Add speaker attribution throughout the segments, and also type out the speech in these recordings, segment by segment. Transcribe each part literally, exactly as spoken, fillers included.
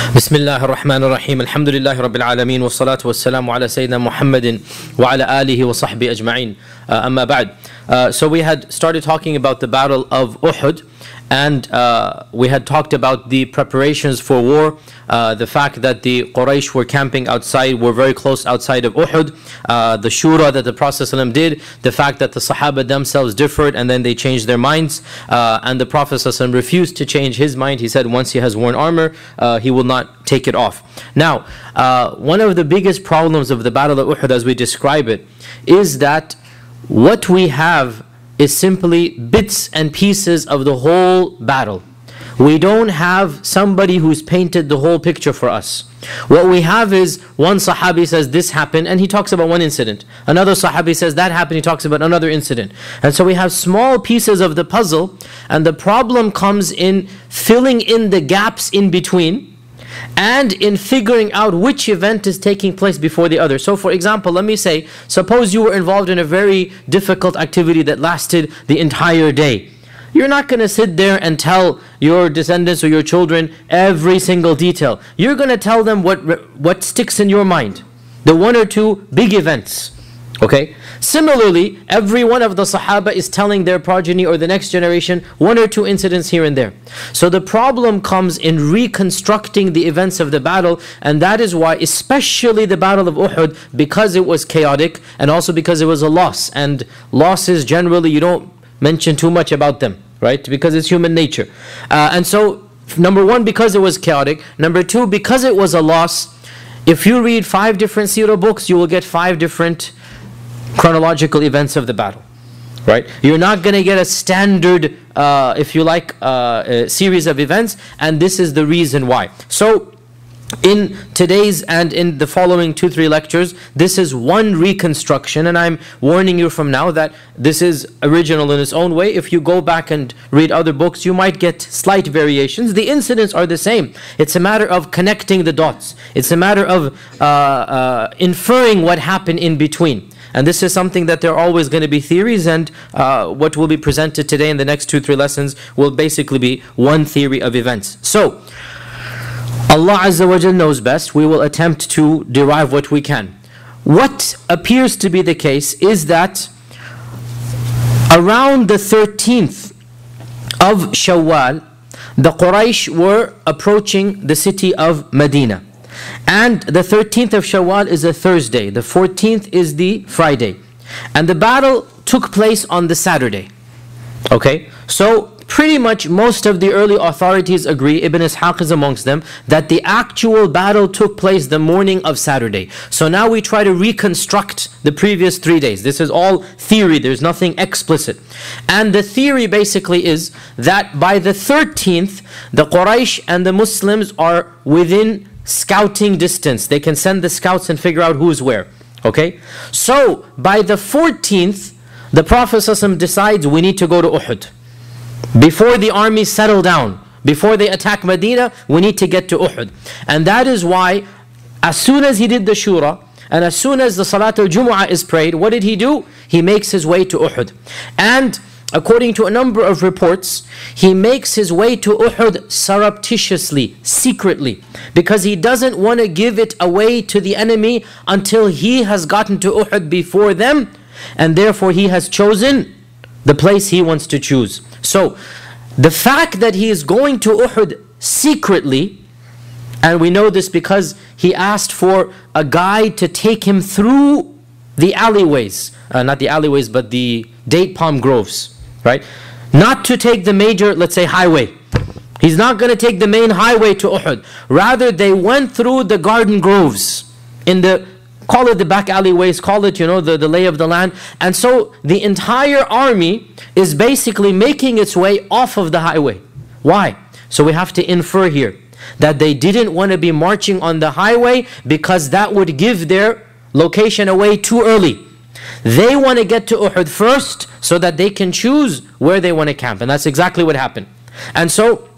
Speaker 1: بسم الله الرحمن الرحيم الحمد لله رب العالمين والصلاة والسلام على سيدنا محمد وعلى آله وصحبه أجمعين أما بعد. Uh, so we had started talking about the battle of Uhud, and uh, we had talked about the preparations for war, uh, the fact that the Quraysh were camping outside, were very close outside of Uhud, uh, the shura that the Prophet ﷺ did, the fact that the Sahaba themselves differed and then they changed their minds, uh, and the Prophet ﷺ refused to change his mind. He said once he has worn armor, uh, he will not take it off. Now, uh, one of the biggest problems of the Battle of Uhud as we describe it is that what we have is simply bits and pieces of the whole battle. We don't have somebody who's painted the whole picture for us. What we have is one Sahabi says this happened and he talks about one incident. Another Sahabi says that happened, he talks about another incident. And so we have small pieces of the puzzle, and the problem comes in filling in the gaps in between and in figuring out which event is taking place before the other. So for example, let me say, suppose you were involved in a very difficult activity that lasted the entire day. You're not going to sit there and tell your descendants or your children every single detail. You're going to tell them what, what sticks in your mind, the one or two big events. Okay? Similarly, every one of the Sahaba is telling their progeny or the next generation one or two incidents here and there. So the problem comes in reconstructing the events of the battle, and that is why, especially the Battle of Uhud, because it was chaotic and also because it was a loss. And losses generally, you don't mention too much about them, right? Because it's human nature. Uh, and so, number one, because it was chaotic. Number two, because it was a loss, if you read five different seerah books, you will get five different chronological events of the battle, right? You're not going to get a standard, uh, if you like, uh, a series of events, and this is the reason why. So, in today's and in the following two, three lectures, this is one reconstruction, and I'm warning you from now that this is original in its own way. If you go back and read other books, you might get slight variations. The incidents are the same. It's a matter of connecting the dots. It's a matter of uh, uh, inferring what happened in between. And this is something that there are always going to be theories, and uh, what will be presented today in the next two, three lessons will basically be one theory of events. So, Allah Azza wa Jal knows best. We will attempt to derive what we can. What appears to be the case is that around the thirteenth of Shawwal, the Quraysh were approaching the city of Medina. And the thirteenth of Shawwal is a Thursday. The fourteenth is the Friday. And the battle took place on the Saturday. Okay? So, pretty much most of the early authorities agree, Ibn Ishaq is amongst them, that the actual battle took place the morning of Saturday. So now we try to reconstruct the previous three days. This is all theory, there's nothing explicit. And the theory basically is that by the thirteenth, the Quraysh and the Muslims are within scouting distance. They can send the scouts and figure out who's where. Okay? So, by the fourteenth, the Prophet ﷺ decides we need to go to Uhud. Before the army settle down, before they attack Medina, we need to get to Uhud. And that is why, as soon as he did the shura, and as soon as the Salat al-Jumu'ah is prayed, what did he do? He makes his way to Uhud. And according to a number of reports, he makes his way to Uhud surreptitiously, secretly, because he doesn't want to give it away to the enemy until he has gotten to Uhud before them, and therefore he has chosen the place he wants to choose. So, the fact that he is going to Uhud secretly, and we know this because he asked for a guide to take him through the alleyways, uh, not the alleyways, but the date palm groves, right? Not to take the major, let's say, highway. He's not going to take the main highway to Uhud. Rather, they went through the garden groves, in the, call it the back alleyways, call it, you know, the, the lay of the land. And so, the entire army is basically making its way off of the highway. Why? So we have to infer here that they didn't want to be marching on the highway because that would give their location away too early. They want to get to Uhud first so that they can choose where they want to camp. And that's exactly what happened. And so,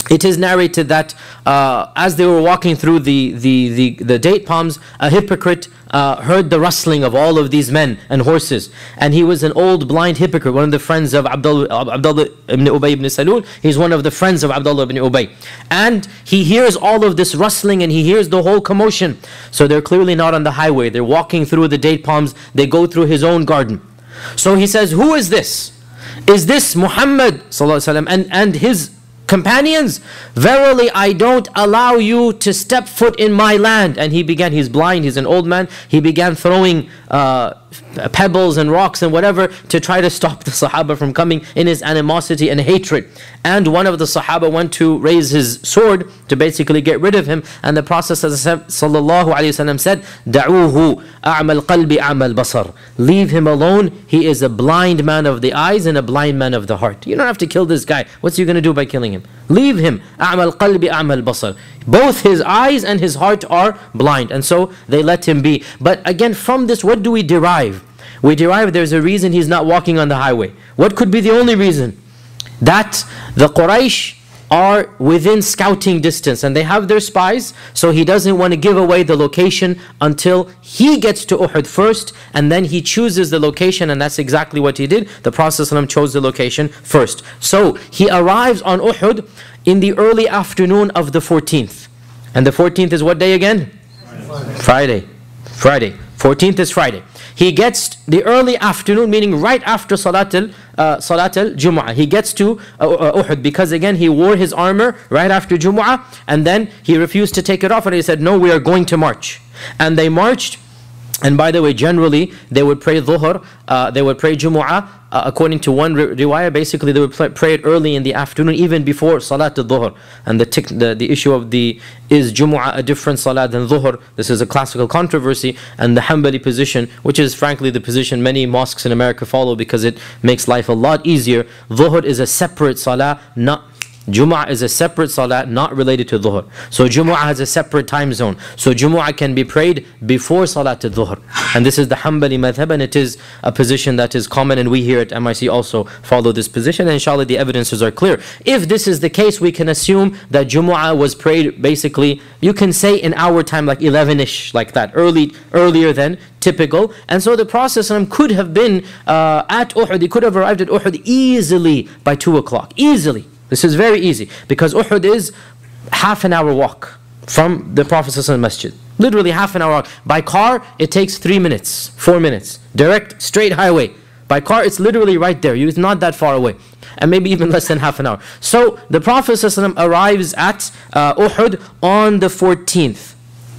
Speaker 1: it is narrated that uh, as they were walking through the, the, the, the date palms, a hypocrite uh, heard the rustling of all of these men and horses. And he was an old blind hypocrite, one of the friends of Abdullah, Abdullah ibn Ubay ibn Salul. He's one of the friends of Abdullah ibn Ubay. And he hears all of this rustling and he hears the whole commotion. So they're clearly not on the highway. They're walking through the date palms. They go through his own garden. So he says, who is this? Is this Muhammad sallallahu alaihi wasallam and, and his companions? Verily I don't allow you to step foot in my land. And he began, he's blind, he's an old man, he began throwing uh, pebbles and rocks and whatever to try to stop the Sahaba from coming in his animosity and hatred. And one of the Sahaba went to raise his sword to basically get rid of him, and the Prophet sallallahu alaihi wasallam said, "Da'uhu a'mal qalbi a'mal basar." Leave him alone, he is a blind man of the eyes and a blind man of the heart. You don't have to kill this guy. What's he going to do by killing him? Leave him. A'mal qalbi a'mal basar. Both his eyes and his heart are blind, and so they let him be. But again, from this, what do we derive? We derive there's a reason he's not walking on the highway. What could be the only reason? That the Quraysh are within scouting distance and they have their spies, so he doesn't want to give away the location until he gets to Uhud first, and then he chooses the location, and that's exactly what he did. The Prophet ﷺ chose the location first. So he arrives on Uhud in the early afternoon of the fourteenth. And the fourteenth is what day again? Friday. Friday. Friday. fourteenth is Friday. He gets the early afternoon, meaning right after Salat al, uh, Salat al-Jumu'ah. He gets to uh, uh, Uhud because again he wore his armor right after Jumu'ah, and then he refused to take it off and he said, no, we are going to march. And they marched. And by the way, generally they would pray Dhuhr, uh, they would pray Jumu'ah. Uh, according to one riwayah, basically they would pray, pray it early in the afternoon, even before Salat al-Dhuhr. And the, the the issue of the is Jumu'ah a different Salat than Dhuhr? This is a classical controversy, and the Hanbali position, which is frankly the position many mosques in America follow because it makes life a lot easier. Dhuhr is a separate Salah, not Jumu'ah is a separate salah, not related to Dhuhr. So Jumu'ah has a separate time zone. So Jumu'ah can be prayed before Salat al-Dhuhr. And this is the Hanbali madhab, and it is a position that is common, and we here at M I C also follow this position, and inshallah the evidences are clear. If this is the case, we can assume that Jumu'ah was prayed basically, you can say in our time, like eleven-ish, like that, early, earlier than typical. And so the Prophet could have been uh, at Uhud, he could have arrived at Uhud easily by two o'clock, easily. This is very easy because Uhud is half an hour walk from the Prophet's masjid. Literally half an hour walk. By car, it takes three minutes, four minutes. Direct, straight highway. By car, it's literally right there. It's not that far away. And maybe even less than half an hour. So the Prophet arrives at uh, Uhud on the fourteenth.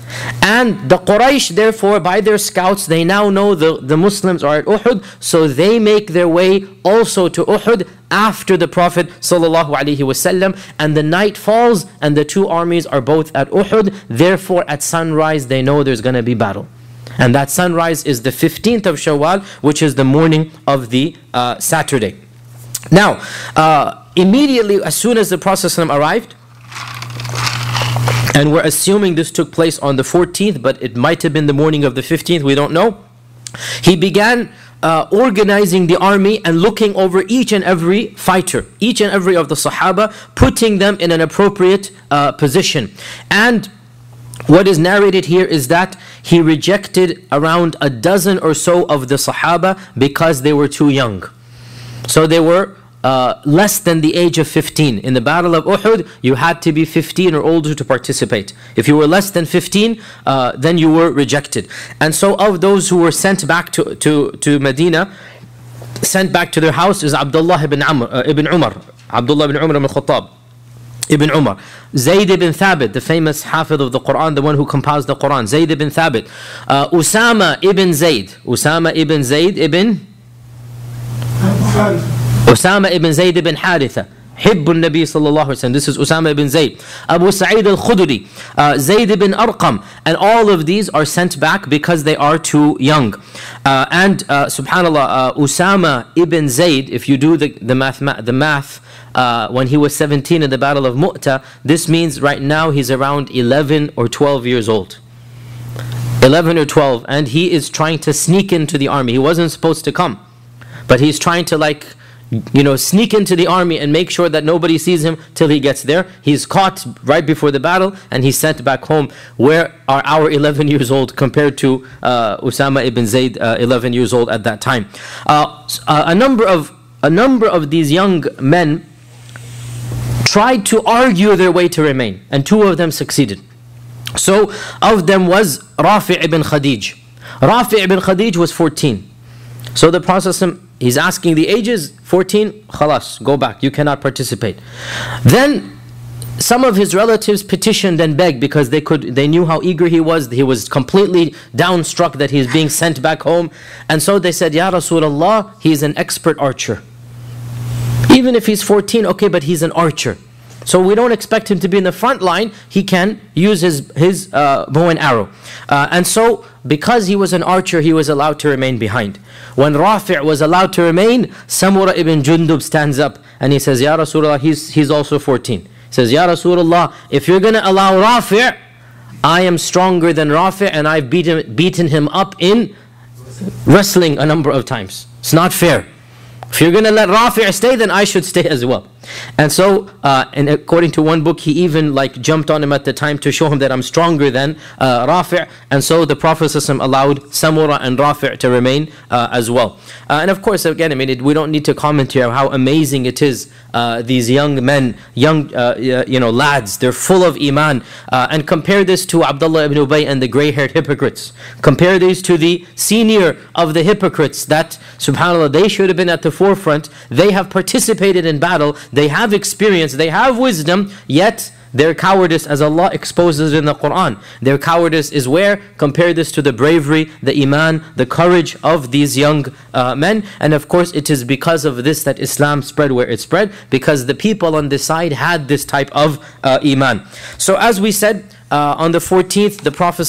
Speaker 1: And the Quraysh, therefore, by their scouts, they now know the, the Muslims are at Uhud, so they make their way also to Uhud after the Prophet ﷺ, and the night falls and the two armies are both at Uhud. Therefore, at sunrise, they know there's going to be battle. And that sunrise is the fifteenth of Shawwal, which is the morning of the uh, Saturday. Now, uh, immediately, as soon as the Prophet ﷺ arrived, and we're assuming this took place on the fourteenth, but it might have been the morning of the fifteenth, we don't know. He began uh, organizing the army and looking over each and every fighter, each and every of the Sahaba, putting them in an appropriate uh, position. And what is narrated here is that he rejected around a dozen or so of the Sahaba because they were too young. So they were Uh, less than the age of fifteen. In the Battle of Uhud, you had to be fifteen or older to participate. If you were less than fifteen, uh, then you were rejected. And so of those who were sent back to, to, to Medina, sent back to their house is Abdullah ibn, Amr, uh, ibn Umar, Abdullah ibn Umar ibn Khattab, Ibn Umar, Zayd ibn Thabit, the famous Hafidh of the Quran, the one who compiled the Quran, Zayd ibn Thabit, uh, Usama ibn Zayd, Usama ibn Zayd ibn Usama ibn Zayd ibn Haritha, Hibbu Nabi sallallahu alaihi wasallam. This is Usama ibn Zayd. Abu Sa'id al-Khudri, uh, Zayd ibn Arqam, and all of these are sent back because they are too young. Uh, and uh, subhanallah, uh, Usama ibn Zayd, if you do the, the math, the math uh, when he was seventeen in the Battle of Mu'tah, this means right now he's around eleven or twelve years old. eleven or twelve, and he is trying to sneak into the army. He wasn't supposed to come, but he's trying to like, you know, sneak into the army and make sure that nobody sees him till he gets there. He's caught right before the battle and he's sent back home. Where are our eleven years old compared to uh, Usama ibn Zayd, uh, eleven years old at that time? Uh, a number of a number of these young men tried to argue their way to remain, and two of them succeeded. So of them was Rafi' ibn Khadij. Rafi' ibn Khadij was fourteen. So the Prophet, he's asking the ages, fourteen, khalas, go back, you cannot participate. Then some of his relatives petitioned and begged because they could, they knew how eager he was. He was completely downstruck that he is being sent back home. And so they said, Ya Rasulullah, he's an expert archer. Even if he's fourteen, okay, but he's an archer. So we don't expect him to be in the front line. He can use his, his uh, bow and arrow. Uh, and so, because he was an archer, he was allowed to remain behind. When Rafi' was allowed to remain, Samura ibn Jundub stands up and he says, Ya Rasulullah, he's, he's also fourteen. He says, Ya Rasulullah, if you're going to allow Rafi', I am stronger than Rafi' and I've beaten, beaten him up in wrestling a number of times. It's not fair. If you're going to let Rafi' stay, then I should stay as well. And so, uh, and according to one book, he even like jumped on him at the time to show him that I'm stronger than uh, Rafi'. And so the Prophet ﷺ allowed Samura and Rafi' to remain uh, as well. Uh, and of course, again, I mean, it, we don't need to comment here how amazing it is. Uh, these young men, young, uh, you know, lads, they're full of iman. Uh, and compare this to Abdullah ibn Ubay and the gray-haired hypocrites. Compare these to the senior of the hypocrites that, subhanAllah, they should have been at the forefront. They have participated in battle. They have experience, they have wisdom, yet their cowardice, as Allah exposes in the Quran, their cowardice is where? Compare this to the bravery, the iman, the courage of these young uh, men. And of course, it is because of this that Islam spread where it spread, because the people on this side had this type of uh, iman. So as we said, uh, on the fourteenth, the Prophet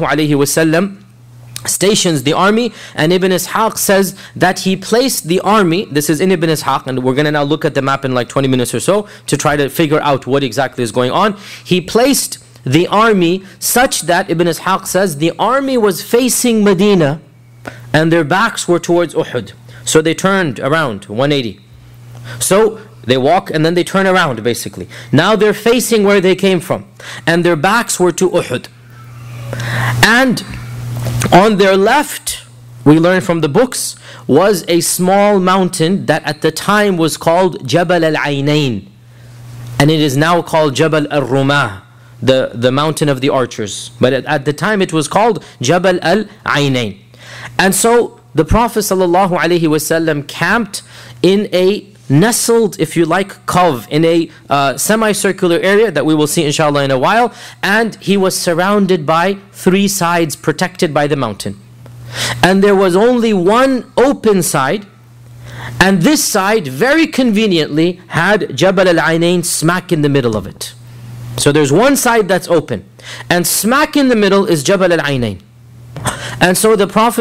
Speaker 1: ﷺ stations the army, and Ibn Ishaq says that he placed the army, this is in Ibn Ishaq, and we're going to now look at the map in like twenty minutes or so to try to figure out what exactly is going on. He placed the army such that, Ibn Ishaq says, the army was facing Medina and their backs were towards Uhud. So they turned around one eighty. So they walk and then they turn around basically. Now they're facing where they came from and their backs were to Uhud. And on their left, we learn from the books, was a small mountain that at the time was called Jabal al-Aynain. And it is now called Jabal al-Rumah, the, the mountain of the archers. But at, at the time it was called Jabal al-Aynain. And so the Prophet ﷺ camped in a nestled, if you like, cove, in a uh, semicircular area that we will see inshallah in a while, and he was surrounded by three sides protected by the mountain. And there was only one open side, and this side very conveniently had Jabal al-Aynain smack in the middle of it. So there's one side that's open, and smack in the middle is Jabal al-Aynain. And so the Prophet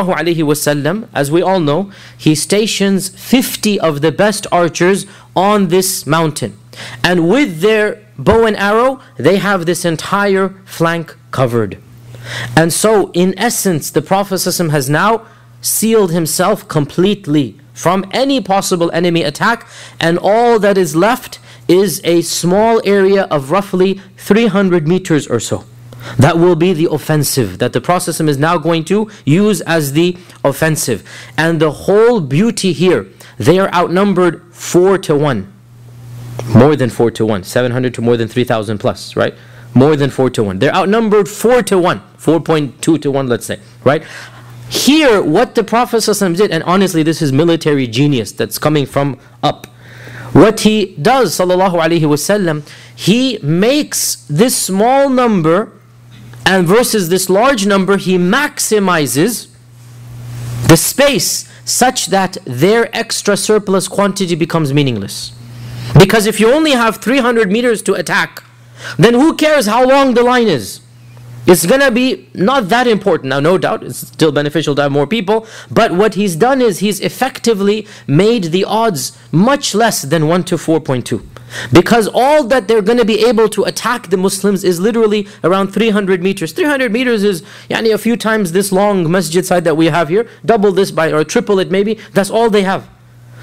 Speaker 1: ﷺ, as we all know, he stations fifty of the best archers on this mountain. And with their bow and arrow, they have this entire flank covered. And so, in essence, the Prophet ﷺ has now sealed himself completely from any possible enemy attack. And all that is left is a small area of roughly three hundred meters or so. That will be the offensive, that the Prophet is now going to use as the offensive. And the whole beauty here, they are outnumbered four to one. More than four to one. seven hundred to more than three thousand plus, right? More than four to one. They're outnumbered four to one. four point two to one, let's say, right? Here, what the Prophet did, and honestly, this is military genius that's coming from up. What he does, sallallahu alaihi wasallam, he makes this small number, and versus this large number, he maximizes the space such that their extra surplus quantity becomes meaningless. Because if you only have three hundred meters to attack, then who cares how long the line is? It's going to be not that important. Now, no doubt, it's still beneficial to have more people, but what he's done is he's effectively made the odds much less than one to four point two. Because all that they're going to be able to attack the Muslims is literally around three hundred meters. three hundred meters is yani, a few times this long masjid side that we have here. Double this by, or triple it maybe. That's all they have.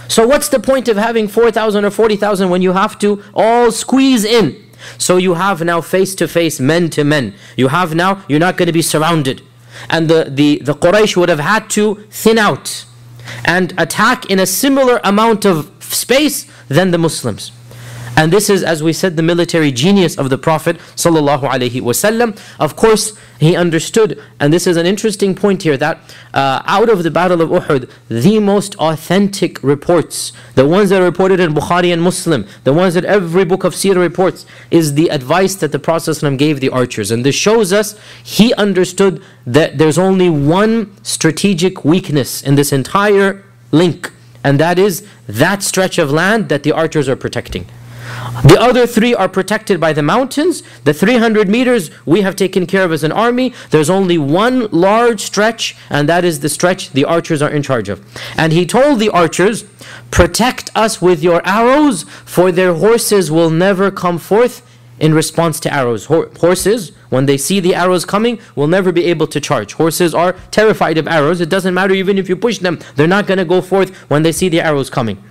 Speaker 1: So what's the point of having four thousand or forty thousand when you have to all squeeze in? So you have now face to face, men to men. You have now, you're not going to be surrounded. And the, the, the Quraysh would have had to thin out and attack in a similar amount of space than the Muslims. And this is, as we said, the military genius of the Prophet sallallahu alaihi wasallam. Of course, he understood, and this is an interesting point here, that uh, out of the Battle of Uhud, the most authentic reports, the ones that are reported in Bukhari and Muslim, the ones that every book of Seerah reports, is the advice that the Prophet ﷺ gave the archers. And this shows us he understood that there's only one strategic weakness in this entire link, and that is that stretch of land that the archers are protecting. The other three are protected by the mountains. The three hundred meters we have taken care of as an army. There's only one large stretch, and that is the stretch the archers are in charge of. And he told the archers, protect us with your arrows, for their horses will never come forth in response to arrows. Horses, when they see the arrows coming, will never be able to charge. Horses are terrified of arrows. It doesn't matter even if you push them, they're not going to go forth when they see the arrows coming.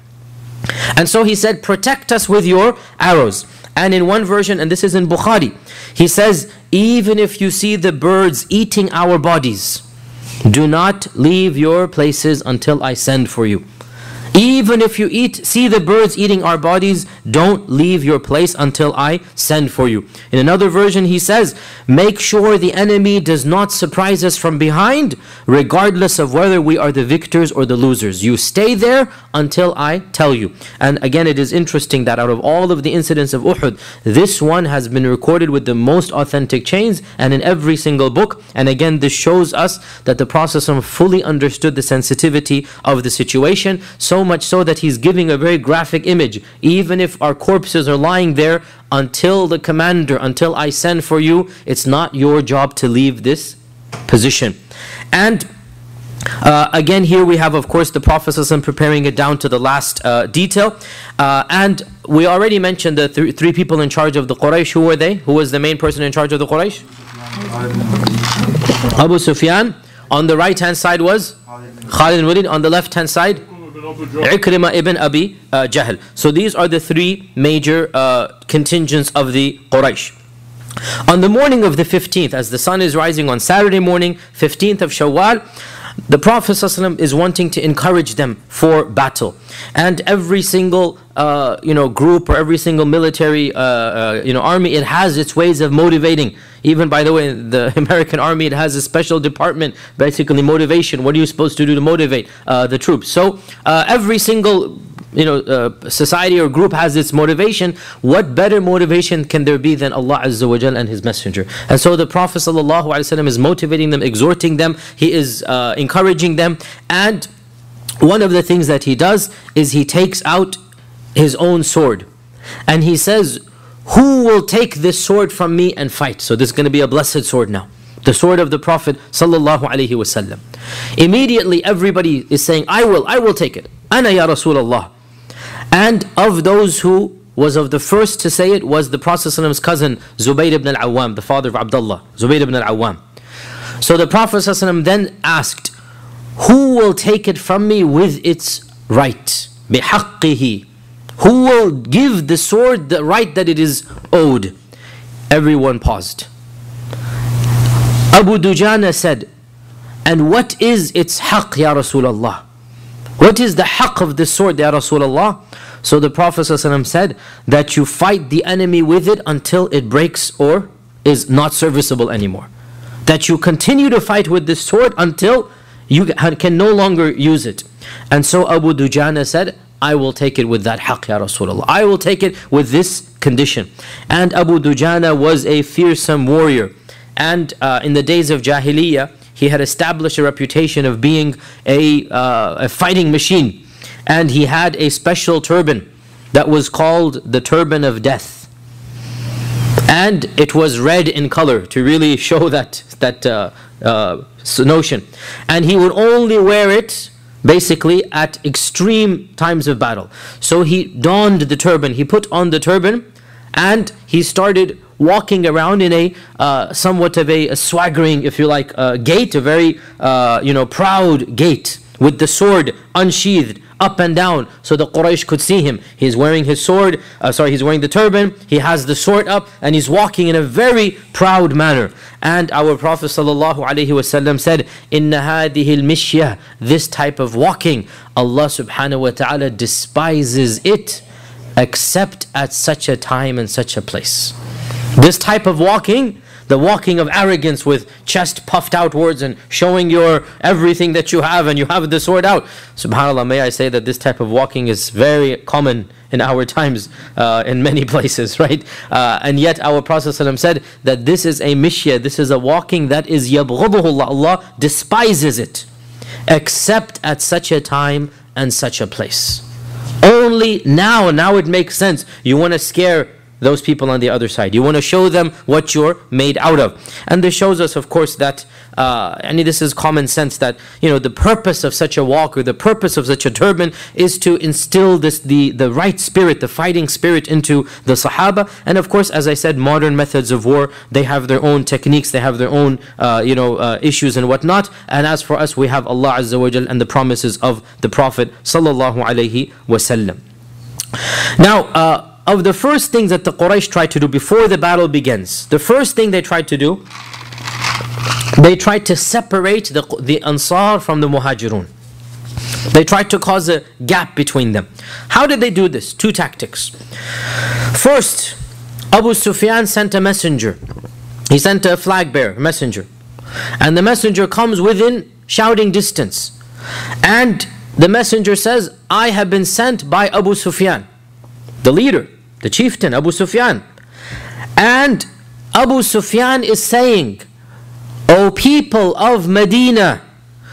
Speaker 1: And so he said, protect us with your arrows. And in one version, and this is in Bukhari, he says, even if you see the birds eating our bodies, do not leave your places until I send for you. Even if you eat, see the birds eating our bodies, don't leave your place until I send for you. In another version he says, make sure the enemy does not surprise us from behind, regardless of whether we are the victors or the losers. You stay there until I tell you. And again, it is interesting that out of all of the incidents of Uhud, this one has been recorded with the most authentic chains and in every single book. And again, this shows us that the Prophet fully understood the sensitivity of the situation, so much so that he's giving a very graphic image. Even if our corpses are lying there, until the commander, until I send for you, it's not your job to leave this position. And uh, again, here we have, of course, the Prophet ﷺ preparing it down to the last uh, detail. Uh, and we already mentioned the th three people in charge of the Quraysh. Who were they? Who was the main person in charge of the Quraysh? Abu Sufyan. On the right hand side was Khalid ibn Walid. On the left hand side, Ikrimah ibn Abi uh, Jahl. So these are the three major uh, contingents of the Quraysh. On the morning of the fifteenth, as the sun is rising on Saturday morning, fifteenth of Shawwal, the Prophet ﷺ is wanting to encourage them for battle. And every single uh, you know, group or every single military uh, uh, you know, army, it has its ways of motivating. Even, by the way, the American army, it has a special department, basically motivation. What are you supposed to do to motivate uh, the troops? So uh, every single you know, uh, society or group has its motivation. What better motivation can there be than Allah Azza wa Jal and His Messenger? And so the Prophet Sallallahu Alaihi Wasallam is motivating them, exhorting them, he is uh, encouraging them. And one of the things that he does is he takes out his own sword. And he says, who will take this sword from me and fight? So this is going to be a blessed sword now. The sword of the Prophet Sallallahu Alaihi Wasallam. Immediately everybody is saying, I will, I will take it. Ana ya Rasulullah. And of those who was of the first to say it was the Prophet's cousin Zubayr ibn al-Awwam, the father of Abdullah, Zubayr ibn al-Awwam. So the Prophet then asked, who will take it from me with its right? بِحَقِّهِ. Who will give the sword the right that it is owed? Everyone paused. Abu Dujana said, and what is its haqq, Ya Rasulullah? What is the haqq of this sword, Ya Rasulullah? So the Prophet ﷺ said that you fight the enemy with it until it breaks or is not serviceable anymore. That you continue to fight with this sword until you can no longer use it. And so Abu Dujana said, I will take it with that haqq, Ya Rasulullah. I will take it with this condition. And Abu Dujana was a fearsome warrior. And uh, in the days of Jahiliyyah, he had established a reputation of being a, uh, a fighting machine. And he had a special turban that was called the turban of death. And it was red in color to really show that, that uh, uh, notion. And he would only wear it basically at extreme times of battle. So he donned the turban, he put on the turban, and he started walking around in a uh, somewhat of a, a swaggering, if you like, uh, gait, a very uh, you know, proud gait, with the sword unsheathed up and down so the Quraysh could see him. He's wearing his sword, uh, sorry, he's wearing the turban, he has the sword up, and he's walking in a very proud manner. And our Prophet ﷺ said, Inna hadihi al-mishyah, this type of walking, Allah subhanahu wa ta'ala despises it, except at such a time and such a place. This type of walking, the walking of arrogance with chest puffed outwards and showing your everything that you have and you have the sword out. SubhanAllah, may I say that this type of walking is very common in our times uh, in many places, right? Uh, and yet our Prophet ﷺ said that this is a mishyah, this is a walking that is yabghaduhu Allah, Allah despises it, except at such a time and such a place. Only now, now it makes sense. You want to scare those people on the other side. You want to show them what you're made out of. And this shows us, of course, that, uh, and this is common sense, that, you know, the purpose of such a walk or the purpose of such a turban is to instill this, the, the right spirit, the fighting spirit into the Sahaba. And of course, as I said, modern methods of war, they have their own techniques, they have their own, uh, you know, uh, issues and whatnot. And as for us, we have Allah Azza wa Jal and the promises of the Prophet Sallallahu Alaihi Wasallam. Now, uh, of the first things that the Quraysh tried to do before the battle begins, the first thing they tried to do, they tried to separate the, the Ansar from the Muhajirun. They tried to cause a gap between them. How did they do this? Two tactics. First, Abu Sufyan sent a messenger. He sent a flag bearer, a messenger. And the messenger comes within shouting distance. And the messenger says, I have been sent by Abu Sufyan, the leader, the chieftain, Abu Sufyan. And Abu Sufyan is saying, O people of Medina,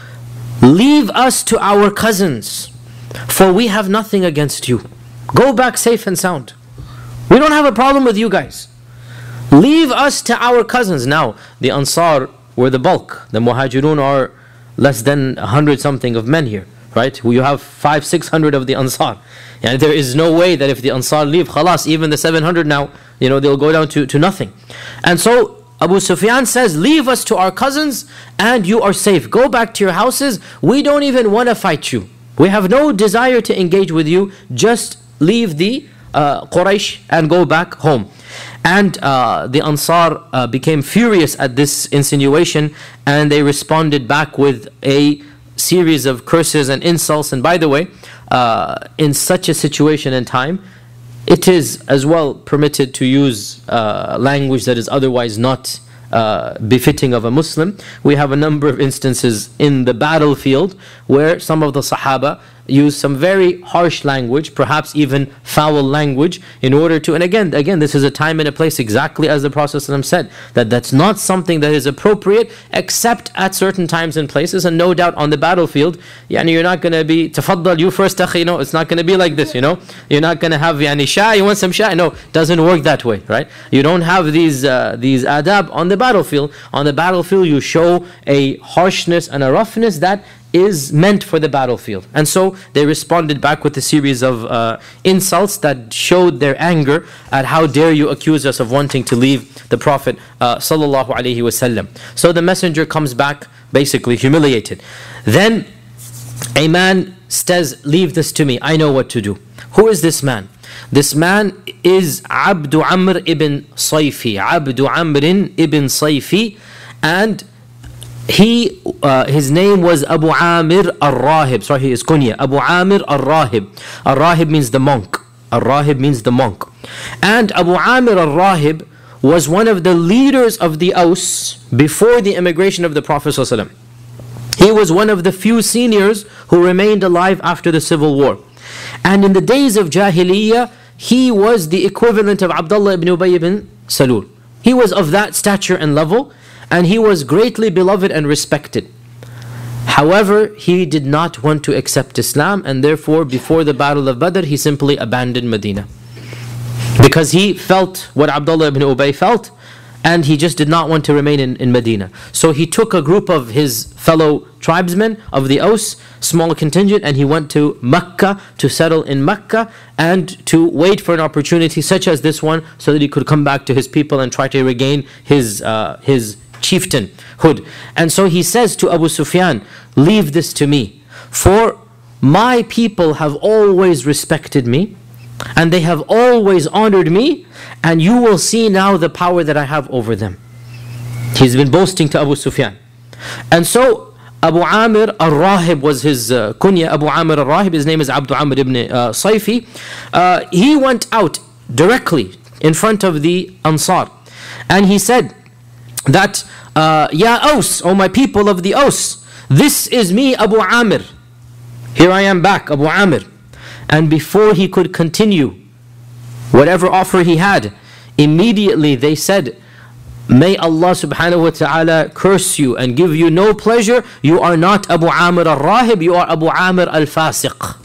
Speaker 1: leave us to our cousins, for we have nothing against you. Go back safe and sound. We don't have a problem with you guys. Leave us to our cousins. Now, the Ansar were the bulk. The Muhajirun are less than a hundred something of men here, right? You have five, six hundred of the Ansar. And there is no way that if the Ansar leave, khalas, even the seven hundred now, you know, they'll go down to, to nothing. And so Abu Sufyan says, leave us to our cousins and you are safe. Go back to your houses. We don't even want to fight you. We have no desire to engage with you. Just leave the uh, Quraysh and go back home. And uh, the Ansar uh, became furious at this insinuation, and they responded back with a series of curses and insults. And by the way, uh, in such a situation and time, it is as well permitted to use uh, language that is otherwise not uh, befitting of a Muslim. We have a number of instances in the battlefield where some of the Sahaba use some very harsh language, perhaps even foul language, in order to, and again, again, this is a time and a place, exactly as the Prophet ﷺ said, that that's not something that is appropriate except at certain times and places. And no doubt on the battlefield, yani you're not going to be, tafaddal, you first, akhi, no, it's not going to be like this, you know. You're not going to have, yani, sha, you want some sha? No, it doesn't work that way, right? You don't have these, uh, these adab on the battlefield. On the battlefield, you show a harshness and a roughness that is meant for the battlefield. And so they responded back with a series of uh, insults that showed their anger at how dare you accuse us of wanting to leave the Prophet uh, sallallahu alaihi wasallam. So the messenger comes back basically humiliated. Then a man says, leave this to me, I know what to do. Who is this man? This man is Abdu Amr ibn Sayfi. Abdu Amr ibn Sayfi, and He, uh, his name was Abu Amir al-Rahib. Sorry, his kunya, Abu Amir al-Rahib. Al-Rahib means the monk. Al-Rahib means the monk. And Abu Amir al-Rahib was one of the leaders of the Aus before the immigration of the Prophet ﷺ. He was one of the few seniors who remained alive after the civil war. And in the days of Jahiliyyah, he was the equivalent of Abdullah ibn Ubay ibn Salul. He was of that stature and level, and he was greatly beloved and respected. However, he did not want to accept Islam, and therefore before the Battle of Badr, he simply abandoned Medina. Because he felt what Abdullah ibn Ubay felt, and he just did not want to remain in, in Medina. So he took a group of his fellow tribesmen of the Aus, small contingent, and he went to Mecca to settle in Mecca and to wait for an opportunity such as this one so that he could come back to his people and try to regain his uh, his chieftainhood. And so he says to Abu Sufyan, leave this to me, for my people have always respected me, and they have always honored me, and you will see now the power that I have over them. He's been boasting to Abu Sufyan. And so Abu Amir al-Rahib was his uh, kunya. Abu Amir al-Rahib, his name is Abdu Amr ibn uh, Sayfi. Uh, he went out directly in front of the Ansar, and he said that, uh, Ya Aus, O my people of the Aus, this is me, Abu Amir. Here I am back, Abu Amir. And before he could continue whatever offer he had, immediately they said, may Allah subhanahu wa ta'ala curse you and give you no pleasure. You are not Abu Amir al-Rahib, you are Abu Amir al-Fasiq.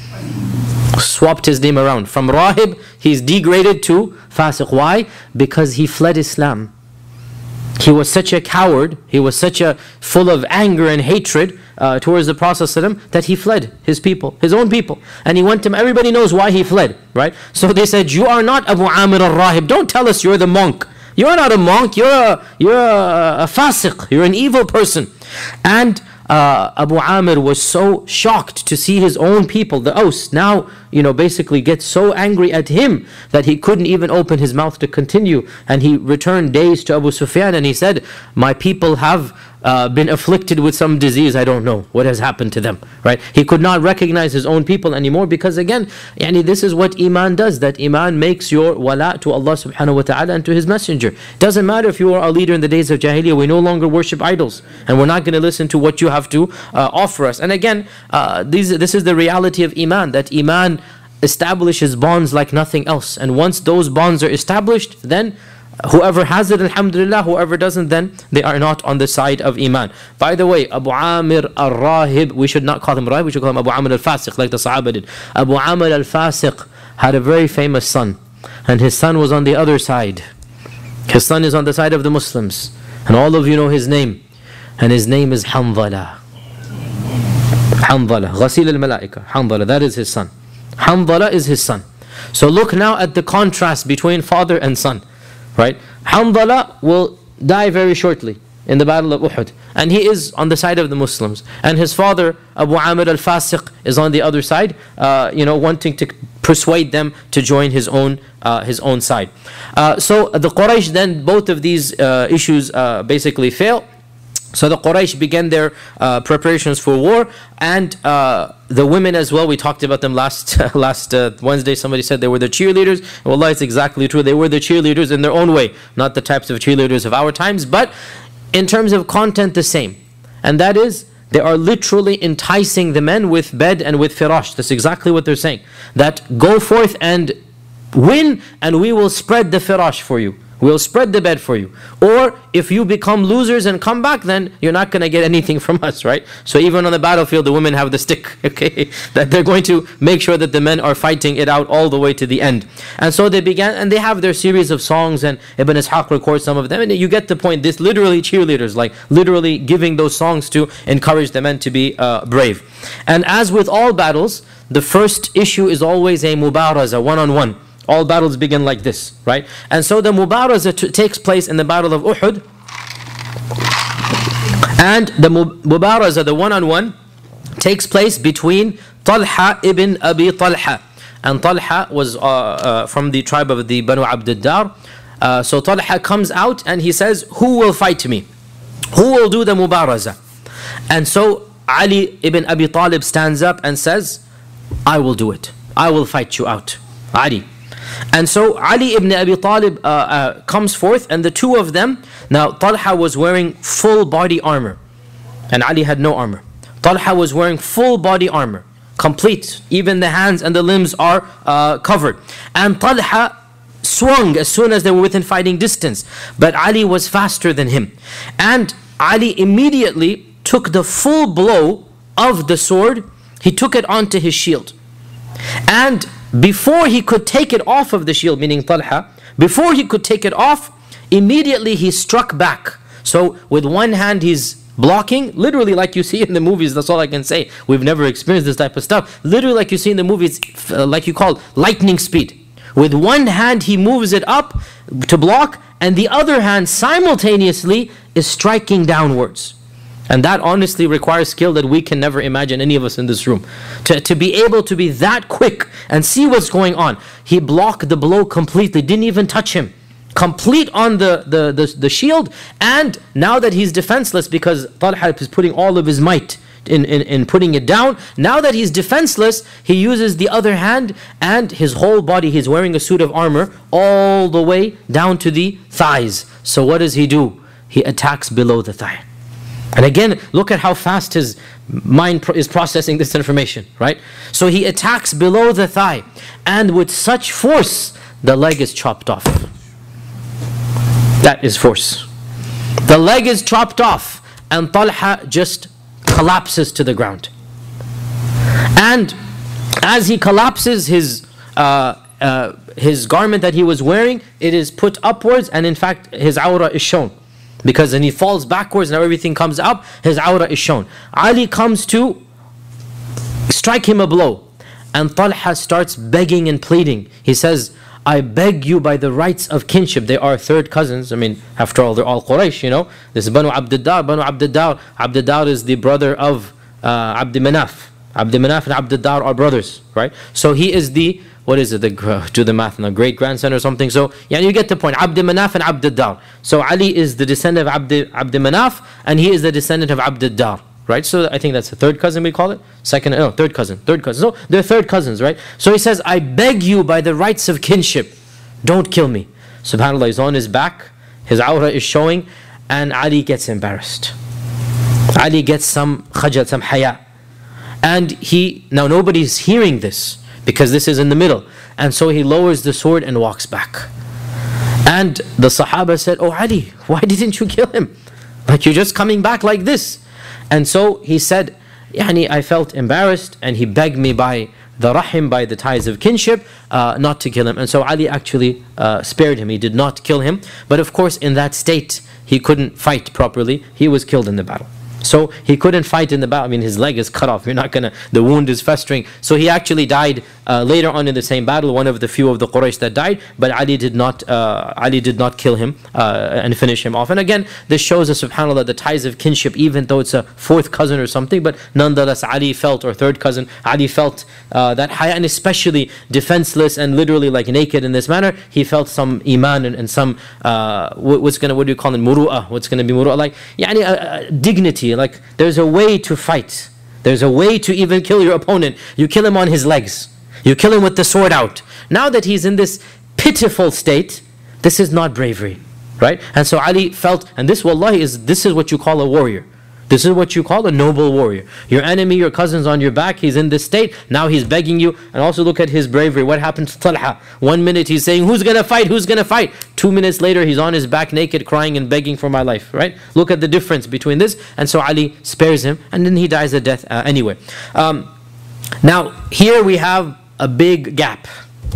Speaker 1: Swapped his name around. From Rahib, he's degraded to Fasiq. Why? Because he fled Islam. He was such a coward, he was such a full of anger and hatred uh, towards the Prophet ﷺ that he fled his people, his own people. And he went to, everybody knows why he fled, right? So they said, you are not Abu Amir al-Rahib. Don't tell us you're the monk. You're not a monk, you're a, you're a, a fasiq, you're an evil person. And uh, Abu Amir was so shocked to see his own people, the Aus, now, you know, basically get so angry at him that he couldn't even open his mouth to continue. And he returned days to Abu Sufyan and he said, my people have uh, been afflicted with some disease, I don't know what has happened to them, right? He could not recognize his own people anymore because again, yani this is what Iman does, that Iman makes your wala to Allah subhanahu wa ta'ala and to His Messenger. It doesn't matter if you are a leader in the days of Jahiliyyah, we no longer worship idols and we're not going to listen to what you have to uh, offer us. And again, uh, these, this is the reality of Iman, that Iman establishes bonds like nothing else. And once those bonds are established, then whoever has it, alhamdulillah, whoever doesn't, then they are not on the side of Iman. By the way, Abu Amir al-Rahib, we should not call him Rahib, we should call him Abu Amir al-Fasiq, like the Sahaba did. Abu Amir al-Fasiq had a very famous son, and his son was on the other side. His son is on the side of the Muslims, and all of you know his name, and his name is Hanzala. Hanzala, Ghasil al-Malaika, Hanzala, that is his son. Hanzala is his son. So look now at the contrast between father and son. Right? Hanzala will die very shortly in the battle of Uhud, and he is on the side of the Muslims, and his father Abu Amir al-Fasiq is on the other side, uh, you know, wanting to persuade them to join his own uh, his own side. Uh, so the Quraysh, then both of these uh, issues uh, basically fail. So the Quraysh began their uh, preparations for war, and uh, the women as well. We talked about them last last uh, Wednesday. Somebody said they were the cheerleaders. Wallah, it's exactly true. They were the cheerleaders in their own way, not the types of cheerleaders of our times, but in terms of content, the same. And that is, they are literally enticing the men with bed and with firash. That's exactly what they're saying. That go forth and win, and we will spread the firash for you. We'll spread the bed for you. Or if you become losers and come back, then you're not going to get anything from us, right? So even on the battlefield, the women have the stick, okay? That they're going to make sure that the men are fighting it out all the way to the end. And so they began, and they have their series of songs, and Ibn Ishaq records some of them, and you get the point. This literally cheerleaders, like literally giving those songs to encourage the men to be uh, brave. And as with all battles, the first issue is always a mubaraza, one-on-one. All battles begin like this, right? And so the mubaraza t- takes place in the battle of Uhud. And the mubaraza, the one-on-one, takes place between Talha ibn Abi Talha. And Talha was uh, uh, from the tribe of the Banu Abd ad-Dar. Uh, so Talha comes out and he says, who will fight me? Who will do the mubaraza? And so Ali ibn Abi Talib stands up and says, I will do it. I will fight you out. Ali. And so Ali ibn Abi Talib uh, uh, comes forth, and the two of them, now Talha was wearing full body armor, and Ali had no armor. Talha was wearing full body armor, complete, even the hands and the limbs are uh, covered. And Talha swung as soon as they were within fighting distance, but Ali was faster than him. And Ali immediately took the full blow of the sword, he took it onto his shield. And before he could take it off of the shield, meaning Talha, before he could take it off, immediately he struck back. So with one hand he's blocking, literally like you see in the movies, that's all I can say. We've never experienced this type of stuff. Literally like you see in the movies, uh, like you call lightning speed. With one hand he moves it up to block, and the other hand simultaneously is striking downwards. And that honestly requires skill that we can never imagine, any of us in this room. To, to be able to be that quick and see what's going on. He blocked the blow completely, didn't even touch him. Complete on the, the, the, the shield. And now that he's defenseless, because Talha is putting all of his might in, in, in putting it down. Now that he's defenseless, he uses the other hand and his whole body. He's wearing a suit of armor all the way down to the thighs. So what does he do? He attacks below the thigh. And again, look at how fast his mind pro is processing this information, right? So he attacks below the thigh, and with such force, the leg is chopped off. That is force. The leg is chopped off, and Talha just collapses to the ground. And as he collapses, his uh, uh, his garment that he was wearing, it is put upwards, and in fact, his awrah is shown. Because when he falls backwards, now everything comes up, his awrah is shown. Ali comes to strike him a blow, and Talha starts begging and pleading. He says, I beg you by the rights of kinship. They are third cousins. I mean, after all, they're all Quraysh, you know. This is Banu Abdiddar. Banu Abdiddar. Abdiddar is the brother of uh, Abd Manaf. Abd Manaf and Abdiddar are brothers, right? So he is the, what is it, the, uh, do the math now, great grandson or something. So, yeah, you get the point. Abd Manaf and Abdiddar. So Ali is the descendant of Abd, Abd Manaf, and he is the descendant of Abdiddar. Right, so I think that's the third cousin we call it. Second, no, third cousin, third cousin. So they're third cousins, right? So he says, I beg you by the rights of kinship, don't kill me. SubhanAllah, he's on his back, his awrah is showing, and Ali gets embarrassed. Ali gets some khajal, some haya. And he, now nobody's hearing this, because this is in the middle. And so he lowers the sword and walks back. And the Sahaba said, oh Ali, why didn't you kill him? Like, you're just coming back like this. And so he said, Yani, I felt embarrassed, and he begged me by the rahim, by the ties of kinship, uh, not to kill him. And so Ali actually uh, spared him. He did not kill him. But of course, in that state, he couldn't fight properly. He was killed in the battle. So he couldn't fight in the battle. I mean, his leg is cut off. You're not gonna, the wound is festering. So he actually died uh, later on in the same battle, one of the few of the Quraysh that died. But Ali did not, uh, Ali did not kill him uh, and finish him off. And again, this shows us, subhanAllah, the ties of kinship, even though it's a fourth cousin or something. But nonetheless, Ali felt, or third cousin, Ali felt uh, that haya, and especially defenseless and literally like naked in this manner, he felt some iman and, and some, uh, what's gonna, what do you call it, muru'ah? What's gonna be muru'ah? Like, yani, uh, uh, dignity. Like, there's a way to fight. There's a way to even kill your opponent. You kill him on his legs. You kill him with the sword out. Now that he's in this pitiful state, this is not bravery, right? And so Ali felt, and this wallahi is, this is what you call a warrior. This is what you call a noble warrior. Your enemy, your cousin's on your back, he's in this state, now he's begging you. And also look at his bravery. What happened to Talha? One minute he's saying, who's gonna fight, who's gonna fight? Two minutes later he's on his back naked, crying and begging for my life, right? Look at the difference between this. And so Ali spares him, and then he dies a death uh, anyway. Um, now, here we have a big gap.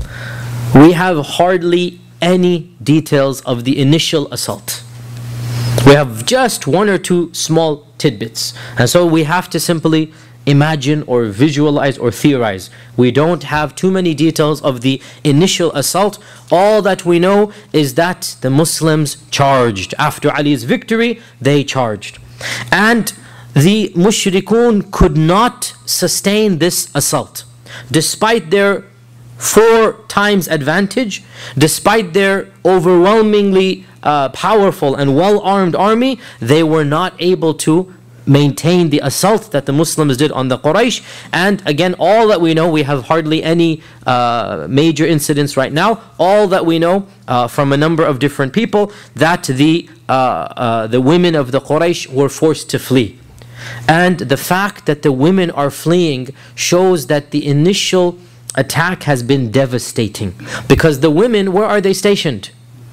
Speaker 1: We have hardly any details of the initial assault. We have just one or two small tidbits. And so we have to simply imagine or visualize or theorize. We don't have too many details of the initial assault. All that we know is that the Muslims charged. After Ali's victory, they charged. And the mushrikun could not sustain this assault. Despite their four times advantage, despite their overwhelmingly uh, powerful and well-armed army, they were not able to maintain the assault that the Muslims did on the Quraysh. And again, all that we know, we have hardly any uh, major incidents right now. All that we know uh, from a number of different people, that the, uh, uh, the women of the Quraysh were forced to flee. And the fact that the women are fleeing shows that the initial attack has been devastating. Because the women, where are they stationed?